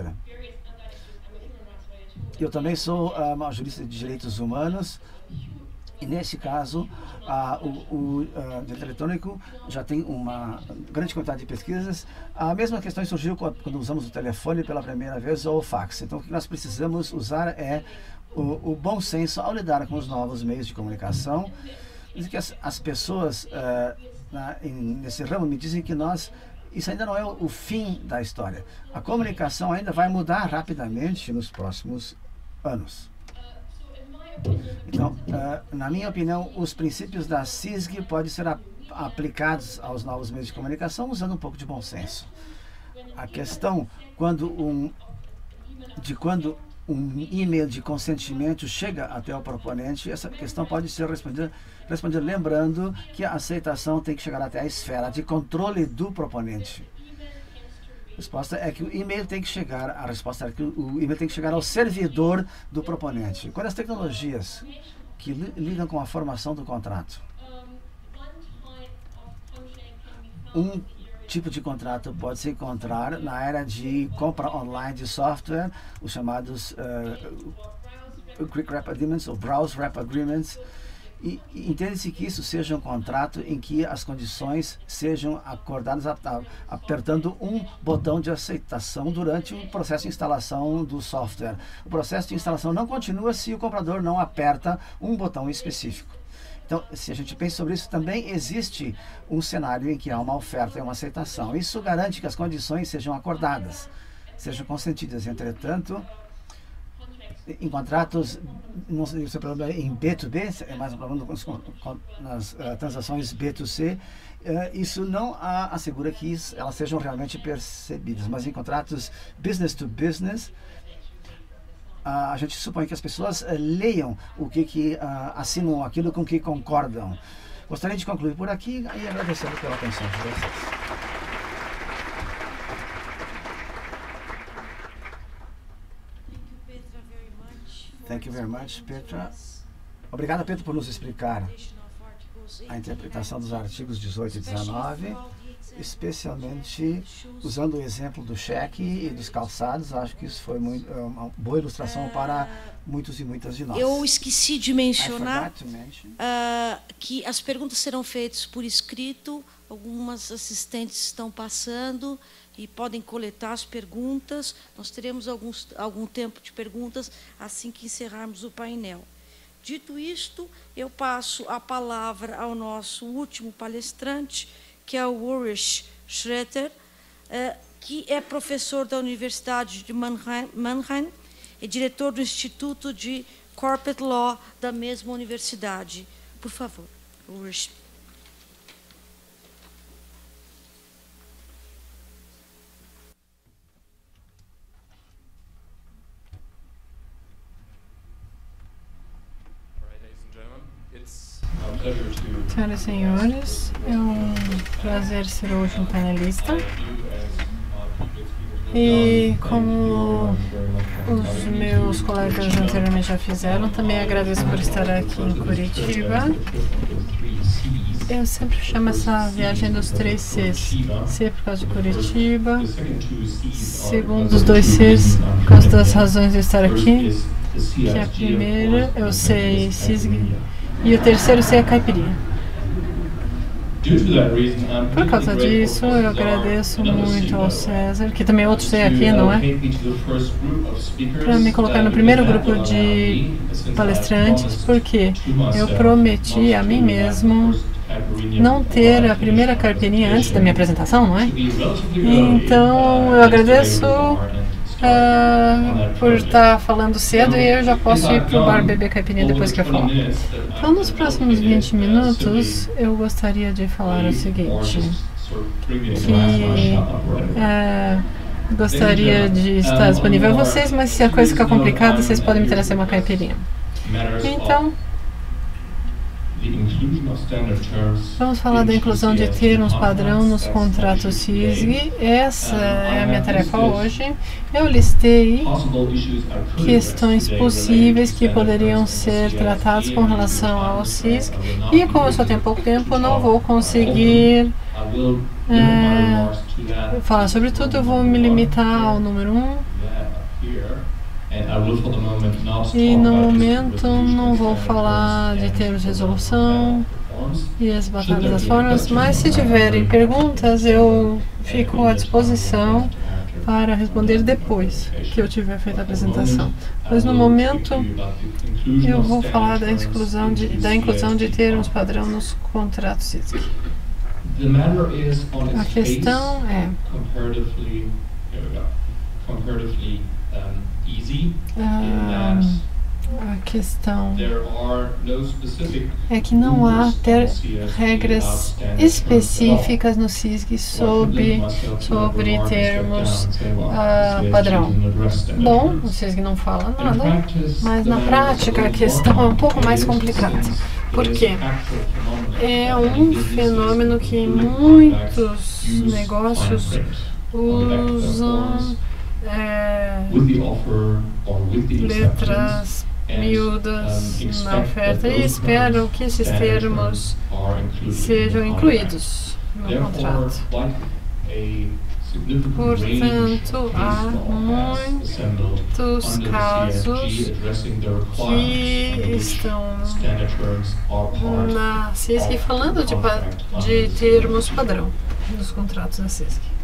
Eu também sou uh, uma jurista de direitos humanos e, nesse caso, uh, o, o uh, direito eletrônico já tem uma grande quantidade de pesquisas. A mesma questão surgiu quando usamos o telefone pela primeira vez ou o fax. Então, o que nós precisamos usar é o, o bom senso ao lidar com os novos meios de comunicação. Dizem que as, as pessoas uh, na, em, nesse ramo me dizem que nós, isso ainda não é o, o fim da história. A comunicação ainda vai mudar rapidamente nos próximos anos. Então, uh, na minha opinião, os princípios da C I S G podem ser a, aplicados aos novos meios de comunicação usando um pouco de bom senso. A questão quando um, de quando um e-mail de consentimento chega até o proponente, essa questão pode ser respondida, respondida lembrando que a aceitação tem que chegar até a esfera de controle do proponente. A resposta é que o e-mail tem que chegar, a resposta é que o e-mail tem que chegar ao servidor do proponente. Quando as tecnologias que lidam com a formação do contrato, um tipo de contrato pode se encontrar na era de compra online de software, os chamados uh, Quick Wrap Agreements ou Browse Wrap Agreements. E, e entende-se que isso seja um contrato em que as condições sejam acordadas a, a, apertando um botão de aceitação durante o processo de instalação do software. O processo de instalação não continua se o comprador não aperta um botão específico. Então, se a gente pensa sobre isso, também existe um cenário em que há uma oferta e uma aceitação. Isso garante que as condições sejam acordadas, sejam consentidas. Entretanto, em contratos, não sei se é problema em B dois B, é mais um problema nas uh, transações B dois C, uh, isso não uh, assegura que isso, elas sejam realmente percebidas, mas em contratos business to business, uh, a gente supõe que as pessoas uh, leiam o que, que uh, assinam aquilo com que concordam. Gostaria de concluir por aqui e agradecer pela atenção de vocês. Thank you very much, Petra. Obrigada, Pedro, por nos explicar a interpretação dos artigos dezoito e dezenove, especialmente usando o exemplo do cheque e dos calçados. Acho que isso foi muito, uma boa ilustração para muitos e muitas de nós. Eu esqueci de mencionar uh, que as perguntas serão feitas por escrito. Algumas assistentes estão passando e podem coletar as perguntas. Nós teremos alguns, algum tempo de perguntas assim que encerrarmos o painel. Dito isto, eu passo a palavra ao nosso último palestrante, que é o Ulrich Schroeter, eh, que é professor da Universidade de Mannheim, Mannheim e diretor do Instituto de Corporate Law da mesma universidade. Por favor, Ulrich. Senhoras e senhores, é um prazer ser o último panelista. E como os meus colegas anteriormente já fizeram, também agradeço por estar aqui em Curitiba. Eu sempre chamo essa viagem dos três Cs. C por causa de Curitiba, segundo os dois Cs, por causa das razões de estar aqui, que é a primeira, eu sei C I S G, e o terceiro C é caipirinha. Por causa disso, eu agradeço muito ao César, que também outros têm aqui, não é? Para me colocar no primeiro grupo de palestrantes, porque eu prometi a mim mesmo não ter a primeira caipirinha antes da minha apresentação, não é? Então, eu agradeço Uh, por estar falando cedo e eu já posso ir para o bar beber caipirinha depois que eu falar. Então, nos próximos vinte minutos, eu gostaria de falar o seguinte, que uh, gostaria de estar disponível a vocês, mas se a coisa ficar complicada, vocês podem me trazer uma caipirinha. Então, vamos falar da inclusão de termos padrão nos contratos C I S G. Essa é a minha tarefa hoje. Eu listei questões possíveis que poderiam ser tratadas com relação ao C I S G. E como eu só tenho pouco tempo, não vou conseguir é, falar sobre tudo. Eu vou me limitar ao número um. E no momento não vou falar de termos de resolução e as batalhas das formas, mas se tiverem perguntas eu fico à disposição para responder depois que eu tiver feito a apresentação. Mas no momento eu vou falar da inclusão de, da inclusão de termos padrão nos contratos C I S G. A questão é Ah, a questão é que não há ter regras específicas no C I S G sobre, sobre termos ah, padrão. Bom, o C I S G não fala nada, mas na prática a questão é um pouco mais complicada. Por quê? É um fenômeno que muitos negócios usam É, letras miúdas na oferta e espero que esses termos sejam incluídos no contrato. Portanto, há muitos casos que estão na C I S C falando de, de termos padrão nos contratos da C I S C.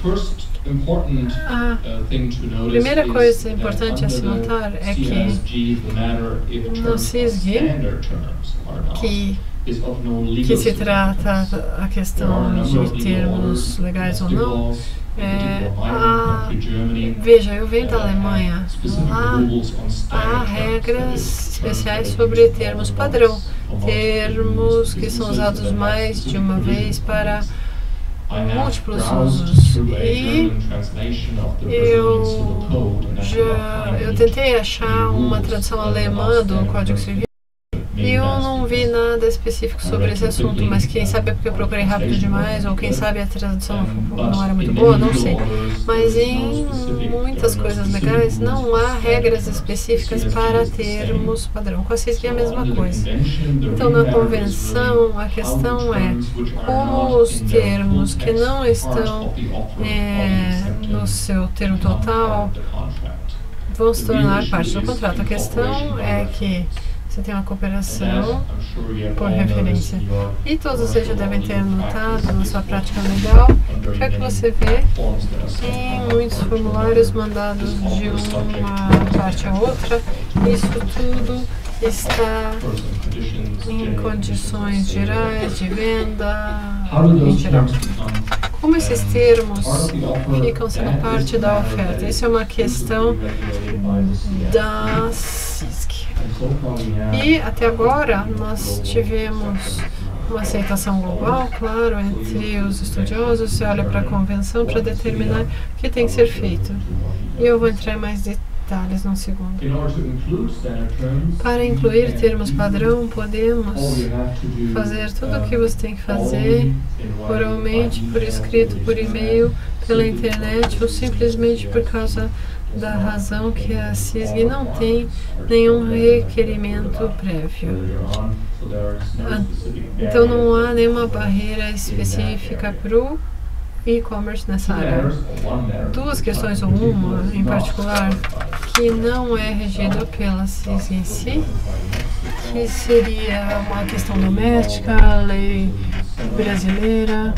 A primeira coisa importante a se notar é que no C I S G, que, que se trata a questão de termos legais ou não, é, a, veja, eu venho da Alemanha, lá há regras especiais sobre termos padrão, termos que são usados mais de uma vez para múltiplos usos. E eu já eu tentei achar uma tradução alemã do Código Civil e eu não vi nada específico sobre esse assunto, mas quem sabe é porque eu procurei rápido demais, ou quem sabe a tradução não era muito boa, não sei. Mas em muitas coisas legais não há regras específicas para termos padrão. Com a C I S G é a mesma coisa. Então na convenção a questão é como os termos que não estão é, no seu termo total vão se tornar parte do contrato. A questão é que você tem uma cooperação por referência. E todos vocês já devem ter notado na sua prática legal que é que você vê em muitos formulários mandados de uma parte a outra. Isso tudo está em condições gerais de venda em geral. Como esses termos ficam sendo parte da oferta? Isso é uma questão da C I S C. E até agora nós tivemos uma aceitação global, claro, entre os estudiosos. Você olha para a convenção para determinar o que tem que ser feito. E eu vou entrar em mais detalhes num segundo. Para incluir termos padrão, podemos fazer tudo o que você tem que fazer oralmente, por escrito, por e-mail, pela internet, ou simplesmente por causa da razão que a C I S G não tem nenhum requerimento prévio. Então não há nenhuma barreira específica para o e-commerce nessa área. Duas questões, ou uma em particular, que não é regida pela C I S G em si, que seria uma questão doméstica, a lei brasileira,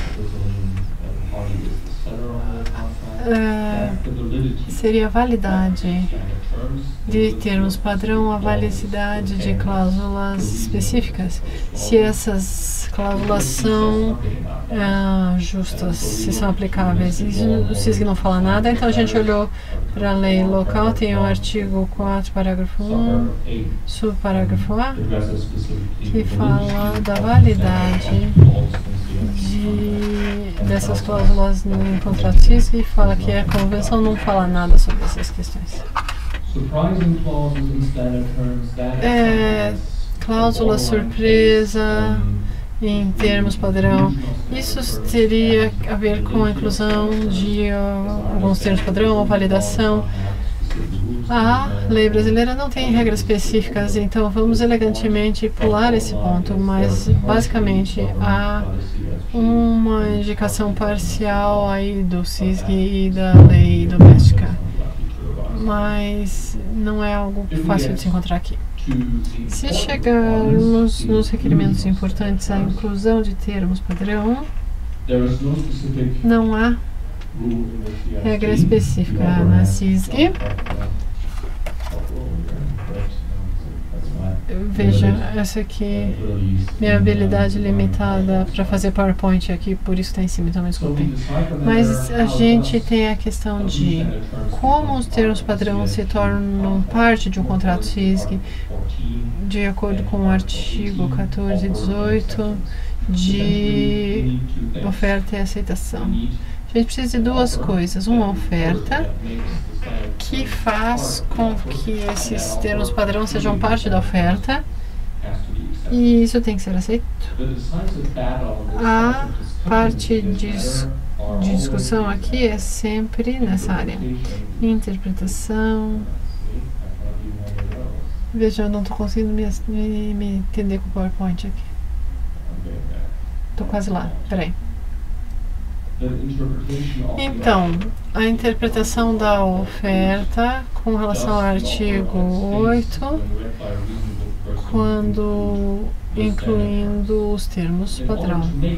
Uh, seria a validade de termos padrão, a validade de cláusulas específicas, se essas cláusulas são uh, justas, se são aplicáveis. Isso o C I S G não fala nada, então a gente olhou para a lei local, tem o artigo quatro, parágrafo um, subparágrafo A, que fala da validade de, dessas cláusulas no contrato C I S G e fala que a convenção não fala nada sobre essas questões. É, cláusula surpresa em termos padrão, isso teria a ver com a inclusão de uh, alguns termos padrão ou validação. A lei brasileira não tem regras específicas, então vamos elegantemente pular esse ponto, mas basicamente há uma indicação parcial aí do C I S G e da lei doméstica, mas não é algo fácil de se encontrar aqui. Se chegarmos nos requerimentos importantes à inclusão de termos padrão, não há regra específica na C I S G. Veja, essa aqui, minha habilidade limitada para fazer PowerPoint aqui, por isso está em cima, então me desculpem. Mas a gente tem a questão de como os termos padrão se tornam parte de um contrato C I S G, de acordo com o artigo quatorze e dezoito de oferta e aceitação. A gente precisa de duas coisas, uma oferta que faz com que esses termos padrão sejam parte da oferta e isso tem que ser aceito. A parte de, de discussão aqui é sempre nessa área. Interpretação. Veja, eu não estou conseguindo me, me, me entender com o PowerPoint aqui. Estou quase lá, peraí. Então, a interpretação da oferta com relação ao artigo oito, quando incluindo os termos padrão.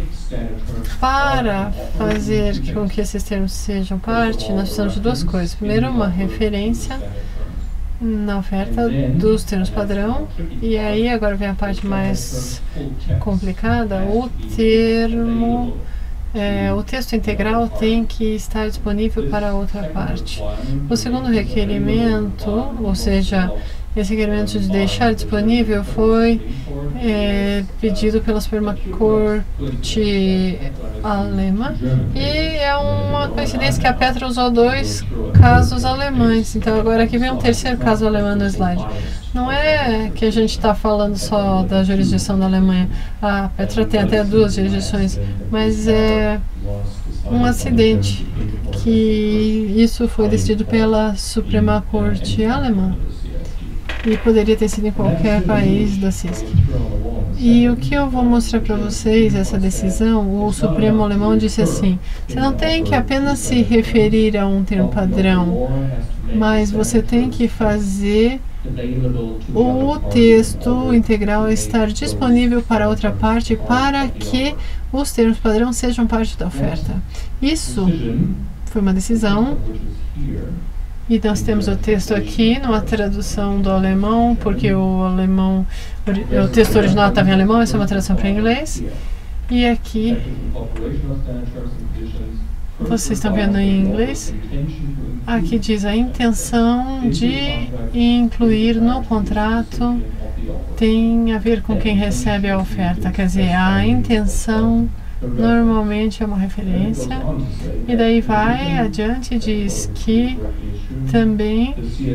Para fazer com que esses termos sejam parte, nós precisamos de duas coisas. Primeiro, uma referência na oferta dos termos padrão, e aí agora vem a parte mais complicada, o termo, é, o texto integral tem que estar disponível para a outra parte. O segundo requerimento, ou seja, esse requerimento de deixar disponível foi é, pedido pela Suprema Corte alemã, e é uma coincidência que a Petra usou dois casos alemães. Então agora aqui vem um terceiro caso alemão no slide. Não é que a gente está falando só da jurisdição da Alemanha. A Petra tem até duas jurisdições, mas é um acidente que isso foi decidido pela Suprema Corte alemã. E poderia ter sido em qualquer país da C I S C. E o que eu vou mostrar para vocês, essa decisão, o Supremo Alemão disse assim: você não tem que apenas se referir a um termo padrão, mas você tem que fazer o texto integral estar disponível para outra parte para que os termos padrão sejam parte da oferta. Isso foi uma decisão. E nós temos o texto aqui, numa tradução do alemão, porque o alemão, o texto original estava em alemão, essa é uma tradução para inglês. E aqui, vocês estão vendo em inglês, aqui diz a intenção de incluir no contrato tem a ver com quem recebe a oferta, quer dizer, a intenção normalmente é uma referência, e daí vai adiante e diz que também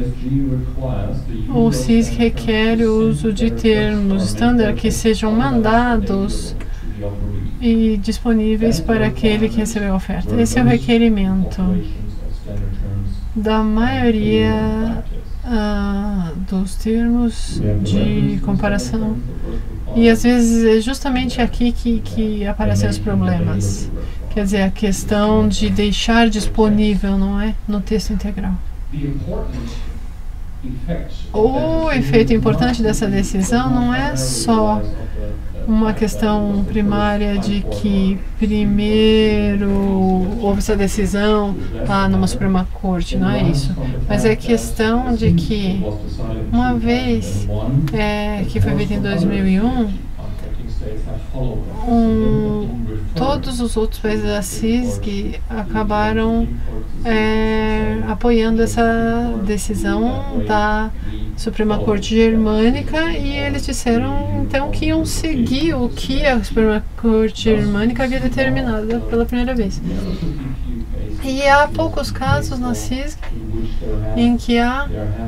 o C I S C requer o uso de termos standard que sejam mandados e disponíveis para aquele que recebeu a oferta. Esse é o requerimento da maioria ah, dos termos de comparação. E às vezes é justamente aqui que, que aparecem os problemas. Quer dizer, a questão de deixar disponível, não é? No texto integral. O efeito importante dessa decisão não é só uma questão primária de que primeiro houve essa decisão lá numa Suprema Corte, não é isso. Mas é questão de que, uma vez é, que foi feita em dois mil e um, um, todos os outros países da C I S C acabaram é, apoiando essa decisão da Suprema Corte Germânica, e eles disseram então que iam seguir o que a Suprema Corte Germânica havia determinado pela primeira vez. E há poucos casos na C I S C em que há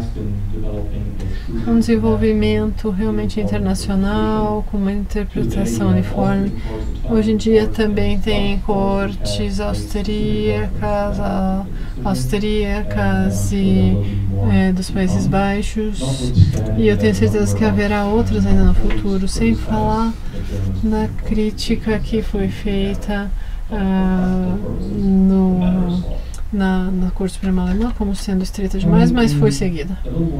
um desenvolvimento realmente internacional, com uma interpretação uniforme. Hoje em dia também tem cortes austríacas, austríacas e é, dos Países Baixos, e eu tenho certeza que haverá outras ainda no futuro, sem falar na crítica que foi feita uh, no, na, na Corte Suprema Alemã como sendo estreita demais, mas foi seguida.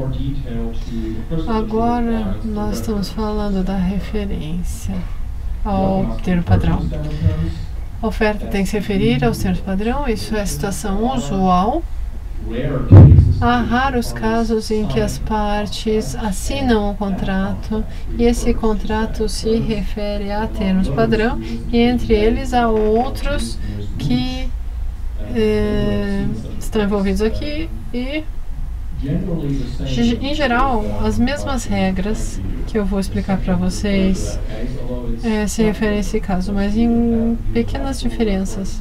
Agora nós estamos falando da referência ao termo padrão. A oferta tem que se referir aos termos padrão, isso é a situação usual. Há raros casos em que as partes assinam um contrato e esse contrato se refere a termos padrão, e entre eles há outros que eh, estão envolvidos aqui e, em geral, as mesmas regras que eu vou explicar para vocês eh, se referem a esse caso, mas em pequenas diferenças.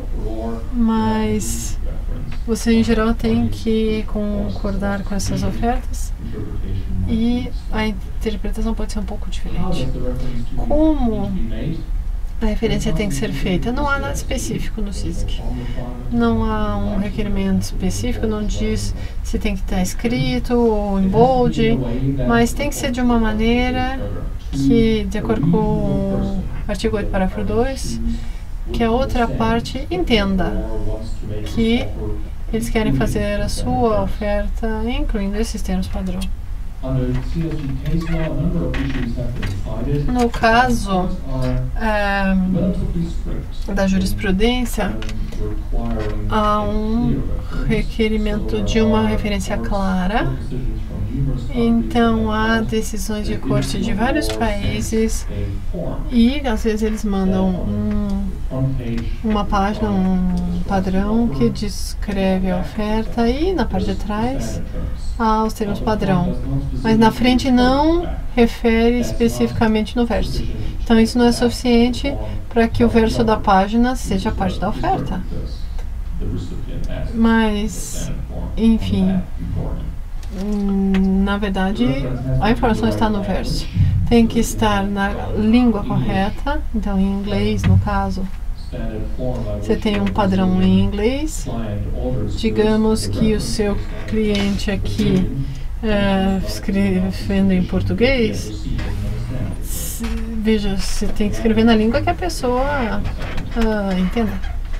Mas você, em geral, tem que concordar com essas ofertas e a interpretação pode ser um pouco diferente. Como a referência tem que ser feita? Não há nada específico no C I S C. Não há um requerimento específico, não diz se tem que estar escrito ou em bold, mas tem que ser de uma maneira que, de acordo com o artigo oito, parágrafo dois, que a outra parte entenda que eles querem fazer a sua oferta incluindo esses termos padrão. No caso é, da jurisprudência, há um requerimento de uma referência clara. Então, há decisões de corte de vários países e, às vezes, eles mandam um, uma página, um padrão que descreve a oferta e, na parte de trás, há os termos padrão. Mas na frente não refere especificamente no verso. Então, isso não é suficiente para que o verso da página seja parte da oferta. Mas, enfim... Na verdade, a informação está no verso. Tem que estar na língua correta. Então, em inglês, no caso, você tem um padrão em inglês. Digamos que o seu cliente aqui é, escrevendo em português. Veja, você tem que escrever na língua que a pessoa uh, entenda.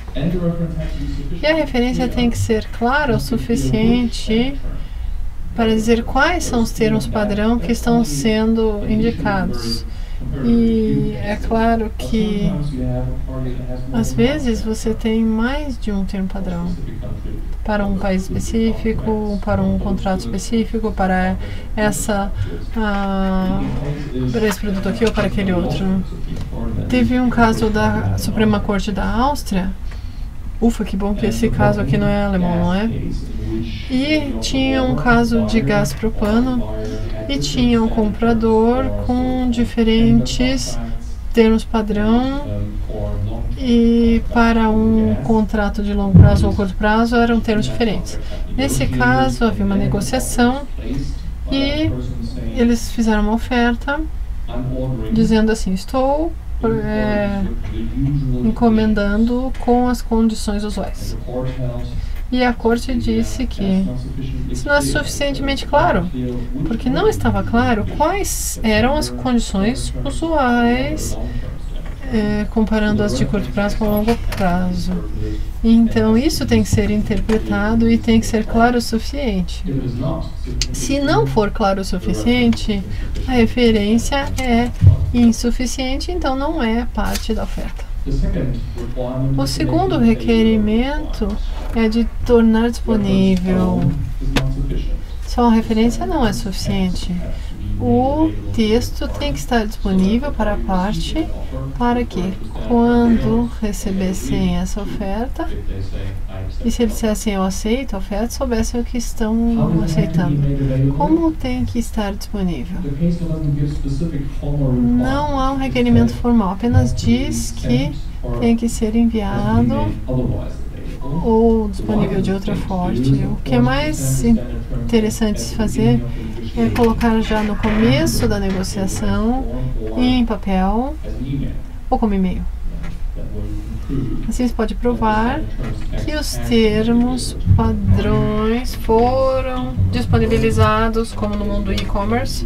E a referência tem que ser clara o suficiente para dizer quais são os termos padrão que estão sendo indicados. E é claro que, às vezes, você tem mais de um termo padrão para um país específico, para um contrato específico, para essa uh, para esse produto aqui ou para aquele outro. Teve um caso da Suprema Corte da Áustria. Ufa, que bom que esse caso aqui não é alemão, não é? E tinha um caso de gás propano e tinha um comprador com diferentes termos padrão e para um contrato de longo prazo ou curto prazo eram termos diferentes. Nesse caso havia uma negociação e eles fizeram uma oferta dizendo assim, estou É, encomendando com as condições usuais. E a corte disse que isso não é suficientemente claro, porque não estava claro quais eram as condições usuais, é, comparando as de curto prazo com longo prazo. Então, isso tem que ser interpretado e tem que ser claro o suficiente. Se não for claro o suficiente, a referência é insuficiente, então não é parte da oferta. O segundo requerimento é de tornar disponível. Só a referência não é suficiente. O texto tem que estar disponível para a parte para que, quando recebessem essa oferta, e se eles dissessem eu aceito a oferta, soubessem o que estão aceitando. Como tem que estar disponível? Não há um requerimento formal, apenas diz que tem que ser enviado ou disponível de outra fonte. O que é mais interessante se fazer é colocar já no começo da negociação em papel ou como e-mail. Assim você pode provar que os termos padrões foram disponibilizados, como no mundo e-commerce.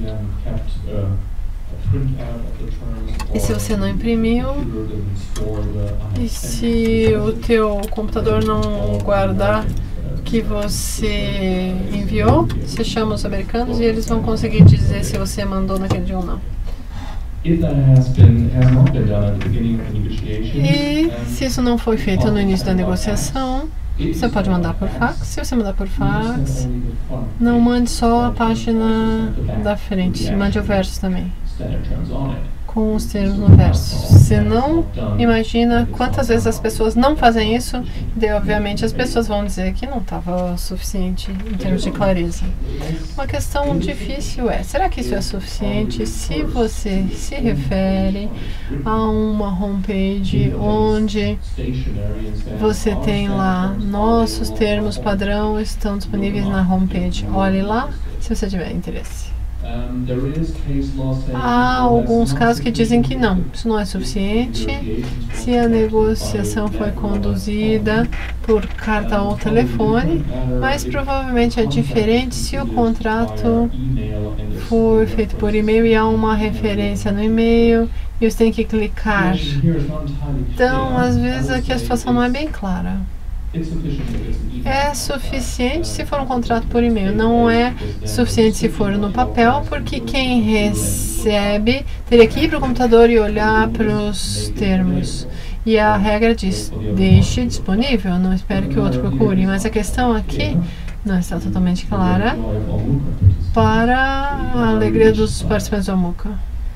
E se você não imprimiu, e se o teu computador não guardar que você enviou, você chama os americanos e eles vão conseguir dizer se você mandou naquele dia ou não. E se isso não foi feito no início da negociação, você pode mandar por fax. Se você mandar por fax, não mande só a página da frente, mande o verso também, com os termos no verso. Você não imagina quantas vezes as pessoas não fazem isso, e obviamente as pessoas vão dizer que não estava suficiente em termos de clareza. Uma questão difícil é, será que isso é suficiente se você se refere a uma homepage onde você tem lá, nossos termos padrão estão disponíveis na homepage. Olhe lá se você tiver interesse. Há alguns casos que dizem que não, isso não é suficiente. Se a negociação foi conduzida por carta ou telefone, mas provavelmente é diferente se o contrato foi feito por e-mail e há uma referência no e-mail e você tem que clicar. Então, às vezes aqui a situação não é bem clara. É suficiente se for um contrato por e-mail, não é suficiente se for no papel, porque quem recebe teria que ir para o computador e olhar para os termos. E a regra diz, deixe disponível, não espere que o outro procure. Mas a questão aqui não está totalmente clara para a alegria dos participantes do Amuca.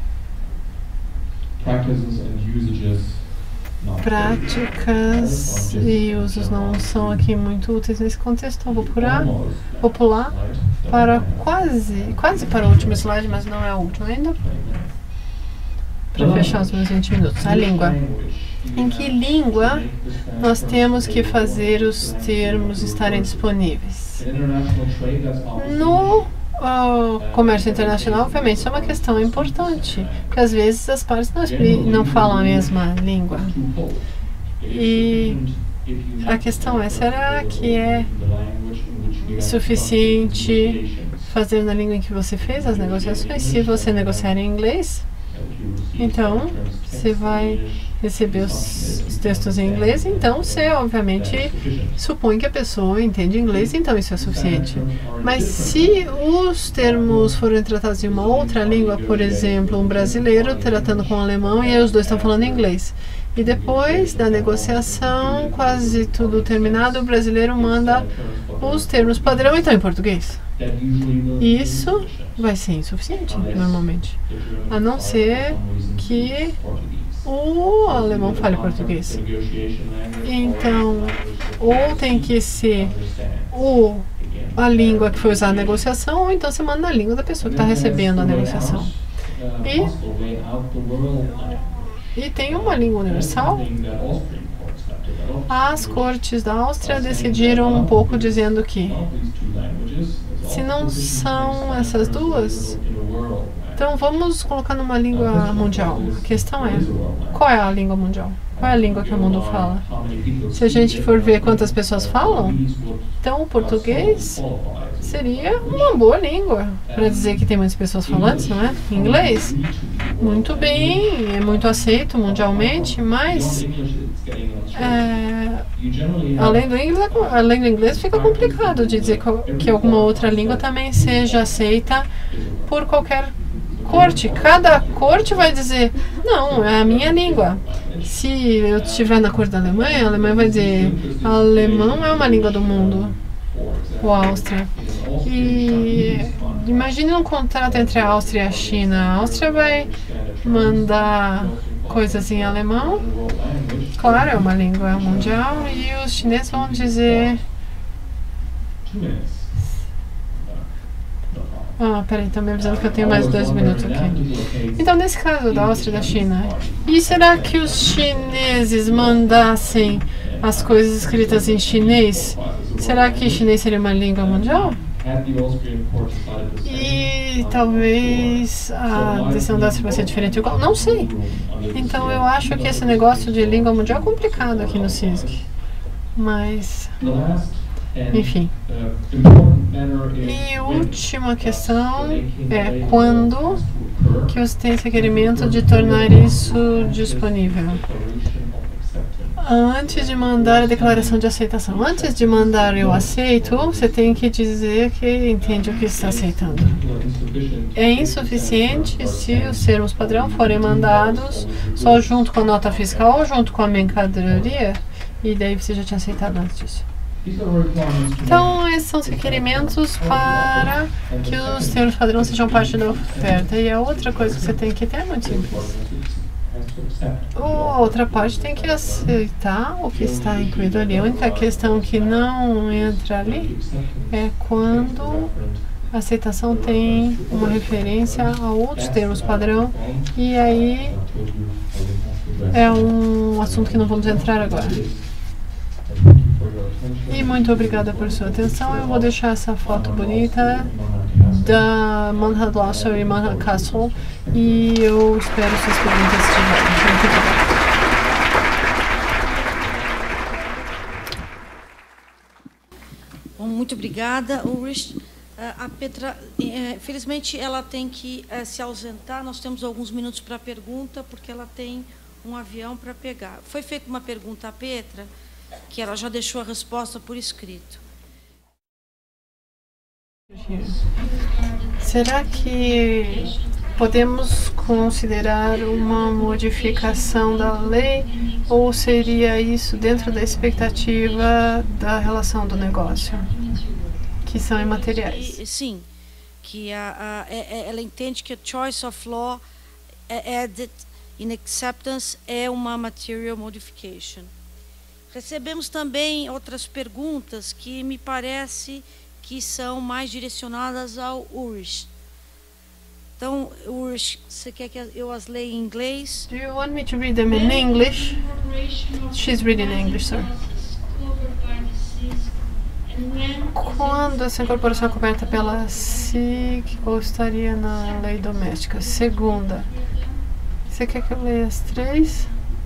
Práticas e usos não são aqui muito úteis nesse contexto. Então vou pular, vou pular para quase, quase para o último slide, mas não é o último ainda. Para fechar os meus vinte minutos. A língua. Em que língua nós temos que fazer os termos estarem disponíveis? No uh, comércio internacional, obviamente, isso é uma questão importante, porque às vezes as partes não, não falam a mesma língua. E a questão é, será que é suficiente fazer na língua em que você fez as negociações? Se você negociar em inglês, então você vai receber os, os textos em inglês, então você obviamente supõe que a pessoa entende inglês, então isso é suficiente. Mas se os termos forem tratados em uma outra língua, por exemplo, um brasileiro tratando com um alemão e aí os dois estão falando inglês, e depois da negociação, quase tudo terminado, o brasileiro manda os termos padrão, então em português. Isso vai ser insuficiente, normalmente, a não ser que o alemão fale português. Então, ou tem que ser o, a língua que foi usada na negociação, ou então você manda a língua da pessoa que está recebendo a negociação. E, e tem uma língua universal. As cortes da Áustria decidiram um pouco dizendo que se não são essas duas, então vamos colocar numa língua mundial. A questão é, qual é a língua mundial? Qual é a língua que o mundo fala? Se a gente for ver quantas pessoas falam, então o português seria uma boa língua para dizer que tem muitas pessoas falantes, não é? Inglês, muito bem, é muito aceito mundialmente, mas é, além do inglês, além do inglês fica complicado de dizer que alguma outra língua também seja aceita por qualquer corte. Cada corte vai dizer, não, é a minha língua. Se eu estiver na corte da Alemanha, a Alemanha vai dizer, alemão é uma língua do mundo, ou a Áustria. E imagine um contrato entre a Áustria e a China. A Áustria vai mandar coisas em alemão, claro, é uma língua mundial, e os chineses vão dizer... Ah, peraí, estão me avisando que eu tenho mais dois minutos aqui. Então, nesse caso da Áustria e da China, e será que os chineses mandassem as coisas escritas em chinês? Será que chinês seria uma língua mundial? E talvez a decisão da Áustria vai ser diferente igual? Não sei. Então, eu acho que esse negócio de língua mundial é complicado aqui no C I S C. Mas... enfim. E a última questão é quando que você tem esse requerimento de tornar isso disponível? Antes de mandar a declaração de aceitação. Antes de mandar eu aceito, você tem que dizer que entende o que está aceitando. É insuficiente se os termos padrão forem mandados só junto com a nota fiscal ou junto com a mercadoria, e daí você já tinha aceitado antes disso. Então, esses são os requerimentos para que os termos padrão sejam parte da oferta. E a outra coisa que você tem que ter é muito simples. A outra parte tem que aceitar o que está incluído ali. A única questão que não entra ali é quando a aceitação tem uma referência a outros termos padrão. E aí é um assunto que não vamos entrar agora. E muito obrigada por sua atenção. Eu vou deixar essa foto bonita da Manhattan Law e Manhattan Castle e eu espero suas perguntas se tiverem. Muito obrigada. Bom, muito obrigada, Ulrich. A Petra, felizmente, ela tem que se ausentar. Nós temos alguns minutos para a pergunta, porque ela tem um avião para pegar. Foi feita uma pergunta à Petra, que ela já deixou a resposta por escrito. Será que podemos considerar uma modificação da lei, ou seria isso dentro da expectativa da relação do negócio, que são imateriais? E, sim, que a, a, ela entende que a choice of law added in acceptance é uma material modification. Recebemos também outras perguntas que me parece que são mais direcionadas ao U R S H. Então, U R S H, você quer que eu as leia em inglês? Do you want me to read them in English? She's reading in English, sir. Quando essa incorporação é coberta pela S I G ou estaria na lei doméstica? Segunda. Você quer que eu leia as três?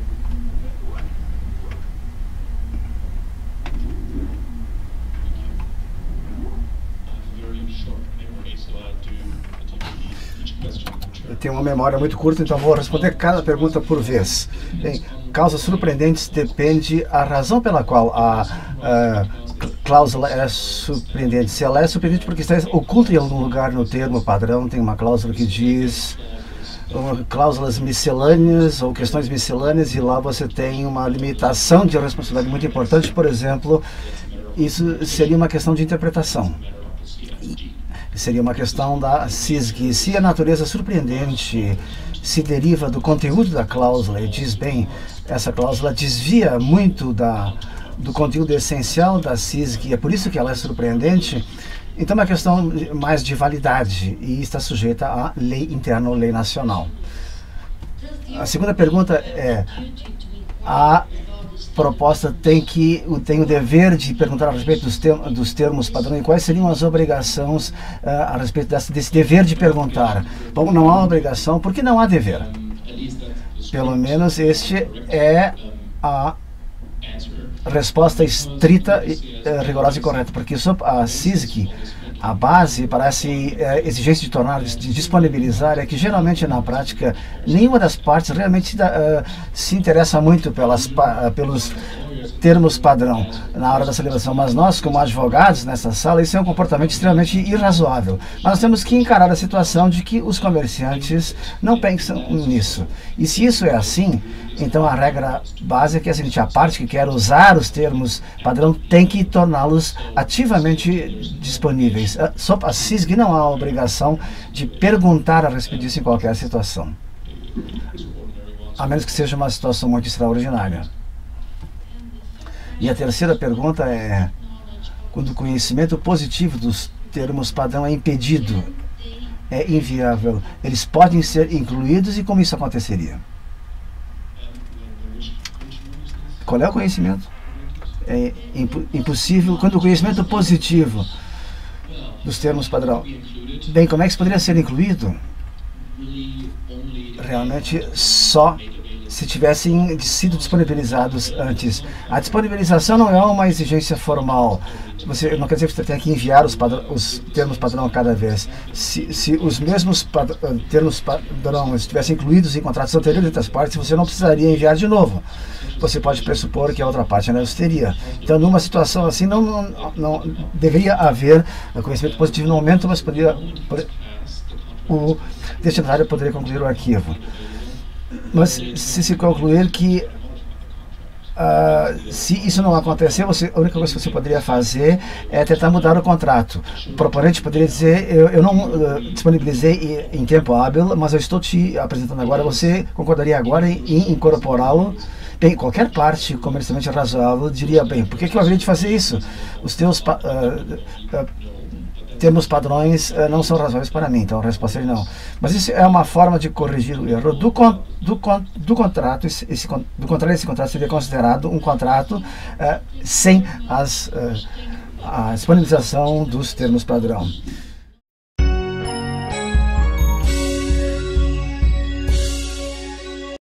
Eu tenho uma memória muito curta, então vou responder cada pergunta por vez. Bem, causas surpreendentes depende a razão pela qual a, a cláusula é surpreendente. Se ela é surpreendente porque está oculta em algum lugar no termo padrão, tem uma cláusula que diz uh, cláusulas miscelâneas ou questões miscelâneas, e lá você tem uma limitação de responsabilidade muito importante. Por exemplo, isso seria uma questão de interpretação. Seria uma questão da S I S G. Se a natureza surpreendente se deriva do conteúdo da cláusula e diz, bem, essa cláusula desvia muito da, do conteúdo essencial da S I S G, é por isso que ela é surpreendente, então é uma questão mais de validade e está sujeita à lei interna ou lei nacional. A segunda pergunta é, a proposta tem, que, tem o dever de perguntar a respeito dos, termos, dos termos padrão e quais seriam as obrigações uh, a respeito desse, desse dever de perguntar. Bom, não há obrigação porque não há dever. Pelo menos este é a resposta estrita, uh, rigorosa e correta, porque a S I S G, a base para essa uh, exigência de tornar, de disponibilizar, é que geralmente na prática nenhuma das partes realmente uh, se interessa muito pelas, uh, pelos termos padrão na hora da celebração, mas nós, como advogados nessa sala, isso é um comportamento extremamente irrazoável. Mas nós temos que encarar a situação de que os comerciantes não pensam nisso. E se isso é assim, então a regra básica é a seguinte: a parte que quer usar os termos padrão tem que torná-los ativamente disponíveis. Só a S I S G não há a obrigação de perguntar a respeito disso em qualquer situação, a menos que seja uma situação muito extraordinária. E a terceira pergunta é, quando o conhecimento positivo dos termos padrão é impedido, é inviável, eles podem ser incluídos, e como isso aconteceria? Qual é o conhecimento? É impossível, quando o conhecimento positivo dos termos padrão, bem, como é que isso poderia ser incluído? Realmente só se tivessem sido disponibilizados antes. A disponibilização não é uma exigência formal. Você, não quer dizer que você tenha que enviar os, padrão, os termos padrão cada vez. Se, se os mesmos pad, termos padrão estivessem incluídos em contratos anteriores entre as partes, você não precisaria enviar de novo. Você pode pressupor que a outra parte não teria. Então, numa situação assim, não, não, não deveria haver conhecimento positivo no momento, mas poderia, o destinatário poderia concluir o arquivo. Mas se se concluir que uh, se isso não acontecer, você, a única coisa que você poderia fazer é tentar mudar o contrato. O proponente poderia dizer, eu, eu não uh, disponibilizei em tempo hábil, mas eu estou te apresentando agora, você concordaria agora em, em incorporá-lo? Bem, qualquer parte comercialmente razoável diria, bem, por que, que eu haveria de fazer isso? Os teus uh, uh, termos padrões uh, não são razoáveis para mim, então a resposta é não. Mas isso é uma forma de corrigir o erro do, con do, con do contrato. Esse, esse, do contrário, esse contrato seria considerado um contrato uh, sem as, uh, a disponibilização dos termos padrão.